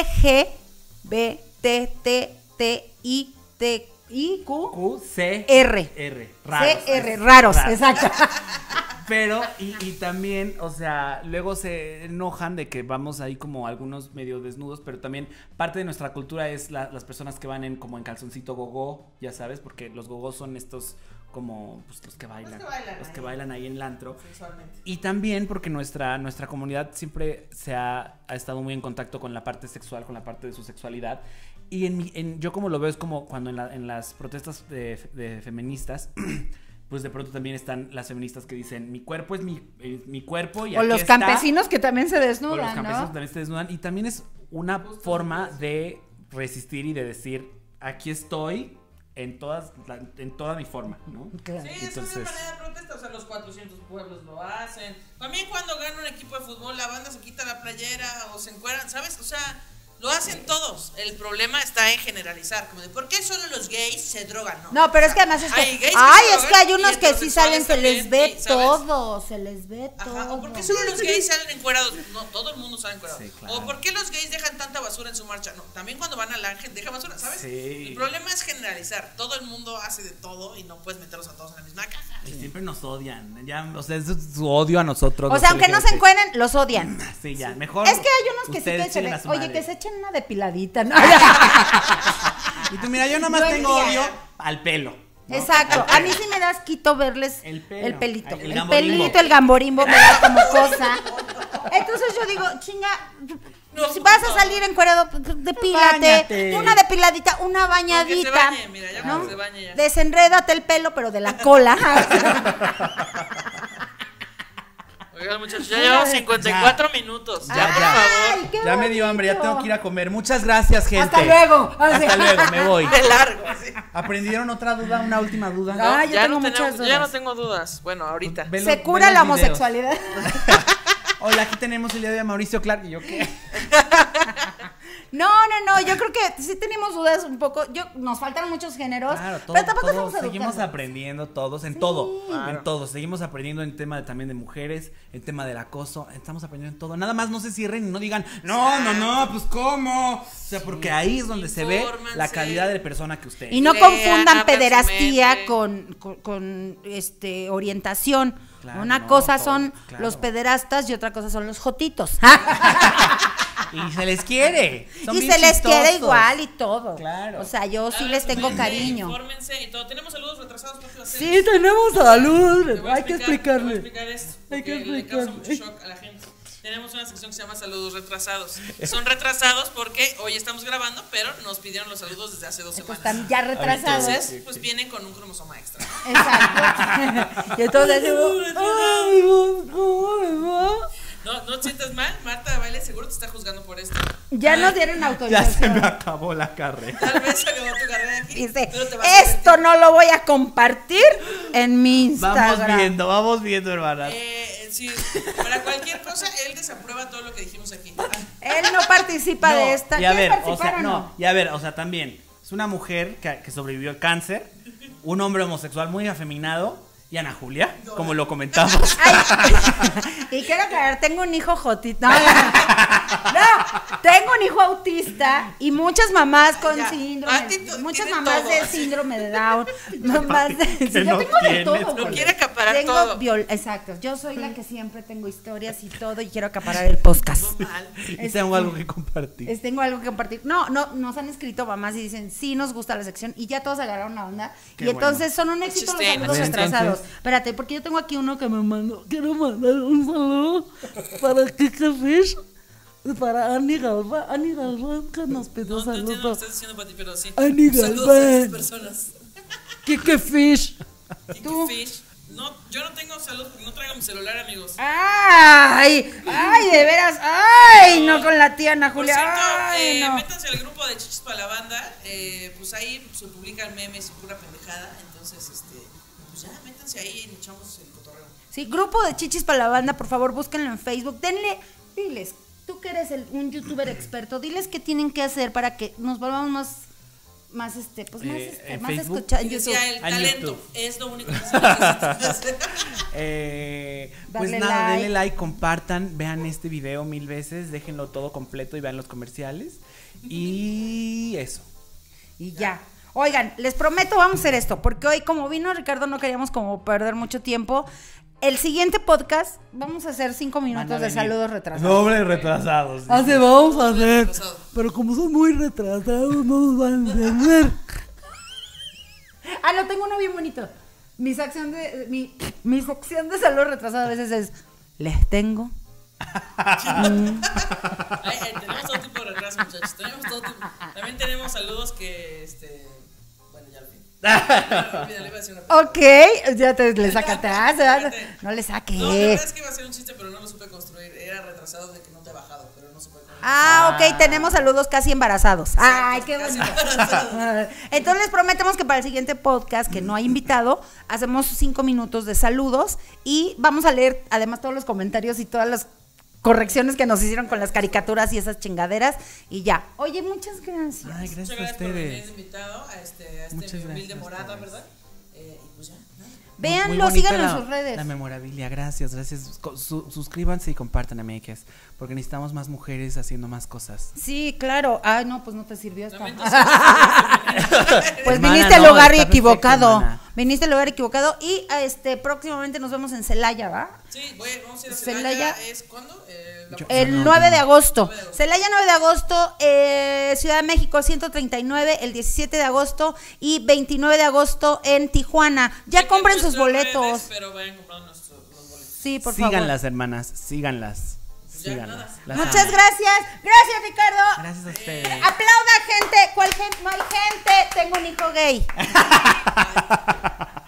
LGBTTIQ.
Q, C,
R.
Raros.
CR, raros, exacto.
Pero, y también, o sea, luego se enojan de que vamos ahí como algunos medio desnudos, pero también parte de nuestra cultura es las personas que van como en calzoncito gogó, ya sabes, porque los gogós son estos como pues, los que bailan ahí en el antro.
Sexualmente.
Y también porque nuestra comunidad siempre ha estado muy en contacto con la parte sexual, con la parte de su sexualidad. Y yo como lo veo es como cuando en las protestas de feministas pues de pronto también están las feministas que dicen, mi cuerpo es mi cuerpo y
O
aquí
los
está.
campesinos que también se
O los
desnudan,
campesinos
¿no?
también se desnudan. Y también es una forma de resistir y de decir, aquí estoy en toda mi forma, ¿no?
Claro.
Sí, es una manera de protesta, o sea, los 400 pueblos lo hacen. También cuando gana un equipo de fútbol, la banda se quita la playera o se encueran, ¿sabes? O sea, lo hacen todos. El problema está en generalizar, como de, ¿por qué solo los gays se drogan?
No, pero es que además es que,
hay gays que
ay,
se
es que
drogan
hay unos
y
que sí salen, se les
heterosexuales
ve
también, ¿sabes?
todo, se les ve todo.
Ajá, o por qué solo los gays salen encuerados, no, todo el mundo sale encuerado.
Sí, claro.
O por qué los gays dejan tanta basura en su marcha, no, también cuando van al ángel deja basura, ¿sabes?
Sí.
El problema es generalizar, todo el mundo hace de todo y no puedes meterlos a todos en la misma caja.
Y siempre nos odian. Ya, o sea, es su odio a nosotros.
O
los
sea, aunque no se
LGBT.
encueren, los odian.
Sí, ya, mejor.
Es que hay unos que sí
ustedes
que se
chinguen
ven,
a su
oye,
madre.
que se echen una depiladita, ¿no?
Y tú, mira, yo nada más
Yo
tengo
diría-
odio al pelo. ¿no?
Exacto,
Al
a mí sí me das quito verles
El pelo.
el pelito,
El
el
gamborimbo.
pelito, el gamborimbo me da como cosa. Entonces yo digo, chinga,
No,
si vas a
no.
salir encuerado, depílate,
Báñate.
una depiladita, una bañadita,
bañe, mira, ya
¿no?
cuando se bañe ya.
Desenrédate el pelo, pero de la cola.
Oigan, muchachos, ya llevamos 54 minutos. Ya, por
ya.
favor.
Ay, qué
Ya me dio hambre, ya
bonito.
tengo que ir a comer. Muchas gracias, gente.
Hasta luego.
Hasta luego, me voy.
De largo, así.
¿Aprendieron otra duda, una última duda?
Ah, yo
ya
tengo
no
muchas
tenemos, ya no
dudas.
tengo dudas. Bueno, ahorita.
Ve
Se
los-
cura
ve
la
los videos.
homosexualidad.
Hola, aquí tenemos el día de Mauricio Clark. ¿Y yo qué?
No, yo creo que sí tenemos dudas un poco. Nos faltan muchos géneros,
Claro,
pero tampoco
todo,
estamos
seguimos
educando.
aprendiendo todos, en todo,
Claro.
en todo, seguimos aprendiendo en tema también de mujeres, en tema del acoso, estamos aprendiendo en todo, nada más no se cierren y no digan, no, pues ¿cómo? O sea, porque ahí es donde se ve la
Infórmanse.
calidad de persona que usted
Y
es.
no
Lean,
confundan
abran su
pederastía
mente.
con orientación.
Claro,
Una
no,
cosa
todo,
son
claro.
los pederastas y otra cosa son los jotitos.
Y se les quiere. Son
Y
bien
se les quiere
chistosos.
igual y todo.
Claro.
O sea, yo sí
Abran
les
su
tengo
mente,
cariño.
Infórmense y todo. Tenemos saludos retrasados. ¿Por qué va a ser?
Sí, tenemos salud.
Te voy a
Hay que
explicar, te voy a
explicarle.
explicar esto,
Hay que
porque le causa mucho
explicarle.
shock a la gente. Tenemos una sección que se llama Saludos Retrasados. Son retrasados porque hoy estamos grabando, pero nos pidieron los saludos desde hace 2
Entonces
semanas.
están ya retrasados.
Entonces, pues vienen con un cromosoma extra.
Exacto. Y entonces digo, ay, ¿cómo me va?
No te sientas mal, Marta de Baile seguro te está juzgando por esto.
Ya nos dieron
Ya se me
autorización.
acabó la carrera.
Tal vez acabó tu carrera aquí.
Dice,
pero te vas a
esto no lo voy a compartir en mi Instagram.
Vamos viendo, hermanas.
Sí, para cualquier cosa, él desaprueba todo lo que dijimos aquí.
Él no participa
No,
de esta.
y a
¿Quieres
ver, o
participar
sea,
o
no, y a ver, o sea, también es una mujer que sobrevivió al cáncer, un hombre homosexual muy afeminado y Ana Julia, como lo comentamos.
Ay, y quiero aclarar, tengo un hijo jotito. No, tengo un hijo autista y muchas mamás con
Ya.
síndrome.
Pati
Muchas
tiene
mamás
todo,
de
así.
síndrome de Down. Mamás de. Sí, yo
no
tengo de
tiene,
todo.
lo
güey.
quiere acaparar
Tengo
todo.
Exacto. Yo soy la que siempre tengo historias y todo y quiero acaparar el podcast.
Mal.
Y tengo algo que compartir.
Tengo algo que compartir. No, nos han escrito mamás y dicen, sí, nos gusta la sección. Y ya todos agarraron la onda.
Qué
y entonces son un éxito los
Chiste,
saludos
¿no?
retrasados.
Entonces-
Espérate, porque yo tengo aquí uno que me mandó. Quiero mandar un saludo para Kike Fish. Para Ani Galván. Ani Galván que nos pidió
No entiendo lo que
saludos.
estás diciendo, Pati, pero sí.
Ani
Saludos a
Galván.
esas personas.
Kike Fish.
Kiki
Tú.
Fish. No, yo no tengo salud porque no traigo mi celular, amigos.
Ay, de veras. Ay, no con la tía Ana
Por
Julia.
cierto,
Ay, no.
métanse al grupo de Chichis para la Banda. Pues ahí se publican memes y pura pendejada. Entonces, pues ya, métanse ahí y echamos el cotorreo.
Sí, grupo de Chichis para la Banda, por favor, búsquenlo en Facebook. Diles, tú que eres un youtuber experto, diles qué tienen que hacer para que nos volvamos más
¿en
más
Facebook?
escuchados
Y
en YouTube.
decía, el
En
talento
YouTube.
es lo único que se necesita hacer.
Pues
Darle
nada,
like.
denle like, compartan, vean este video 1000 veces, déjenlo todo completo y vean los comerciales. Y eso.
Y ya. Oigan, les prometo, vamos a hacer esto, porque hoy, como vino Ricardo, no queríamos como perder mucho tiempo. El siguiente podcast, vamos a hacer 5
Van a
minutos de
venir.
saludos retrasados.
Doble retrasados.
Así vamos a hacer.
Retrasado.
Pero como son muy retrasados, no nos van a entender. Lo tengo uno bien bonito. Mi sección de salud retrasado a veces es, les tengo.
Tenemos todo tipo de retraso, muchachos. Tenemos todo tipo. También tenemos saludos que, bueno, ya al fin. Olvídalo, iba a decir una
Ok, ya le saca atrás. No le saque.
No, la verdad es que iba a ser un chiste, pero no lo supe construir. Era retrasado de que no te he bajado, pero no supe construir.
Ok, tenemos saludos casi embarazados. Ay, qué
Casi
bonito.
embarazados.
Entonces les prometemos que para el siguiente podcast, que no hay invitado, hacemos 5 minutos de saludos y vamos a leer además todos los comentarios y todas las correcciones que nos hicieron con las caricaturas y esas chingaderas y ya. Oye, muchas gracias.
Ay,
Muchas
gracias a
gracias por venir
ustedes.
invitado a este
Muchas
humilde
gracias a
morada,
ustedes.
¿verdad? Y pues ya, nada.
Muy
Véanlo,
bonita
síganlo en
la-
sus redes.
La memorabilia, gracias. Suscríbanse y compartan, amigues, porque necesitamos más mujeres haciendo más cosas.
Sí, claro. Ay, no, pues no te sirvió esta.
Lamento ser-
Pues
Hermana,
viniste al
no,
lugar
está perfecto,
equivocado.
hermana.
Viniste al lugar equivocado y próximamente nos vemos en Celaya, ¿va?
Sí, vamos a ir a
Celaya.
Celaya. ¿Es cuándo?
El 9 de agosto. Celaya 9 de agosto, Ciudad de México 139, el 17 de agosto y 29 de agosto en Tijuana. Ya
Chequen
compren sus
nuestras
boletos.
redes, pero vayan comprando los boletos.
Sí, por favor.
Síganlas, hermanas, síganlas.
Ya,
Síganlas.
nada.
Las
Muchas
amo.
gracias. Gracias, Ricardo.
Gracias a ustedes.
Aplauda, gente. ¿Cuál gente? No hay gente. Tengo un hijo gay.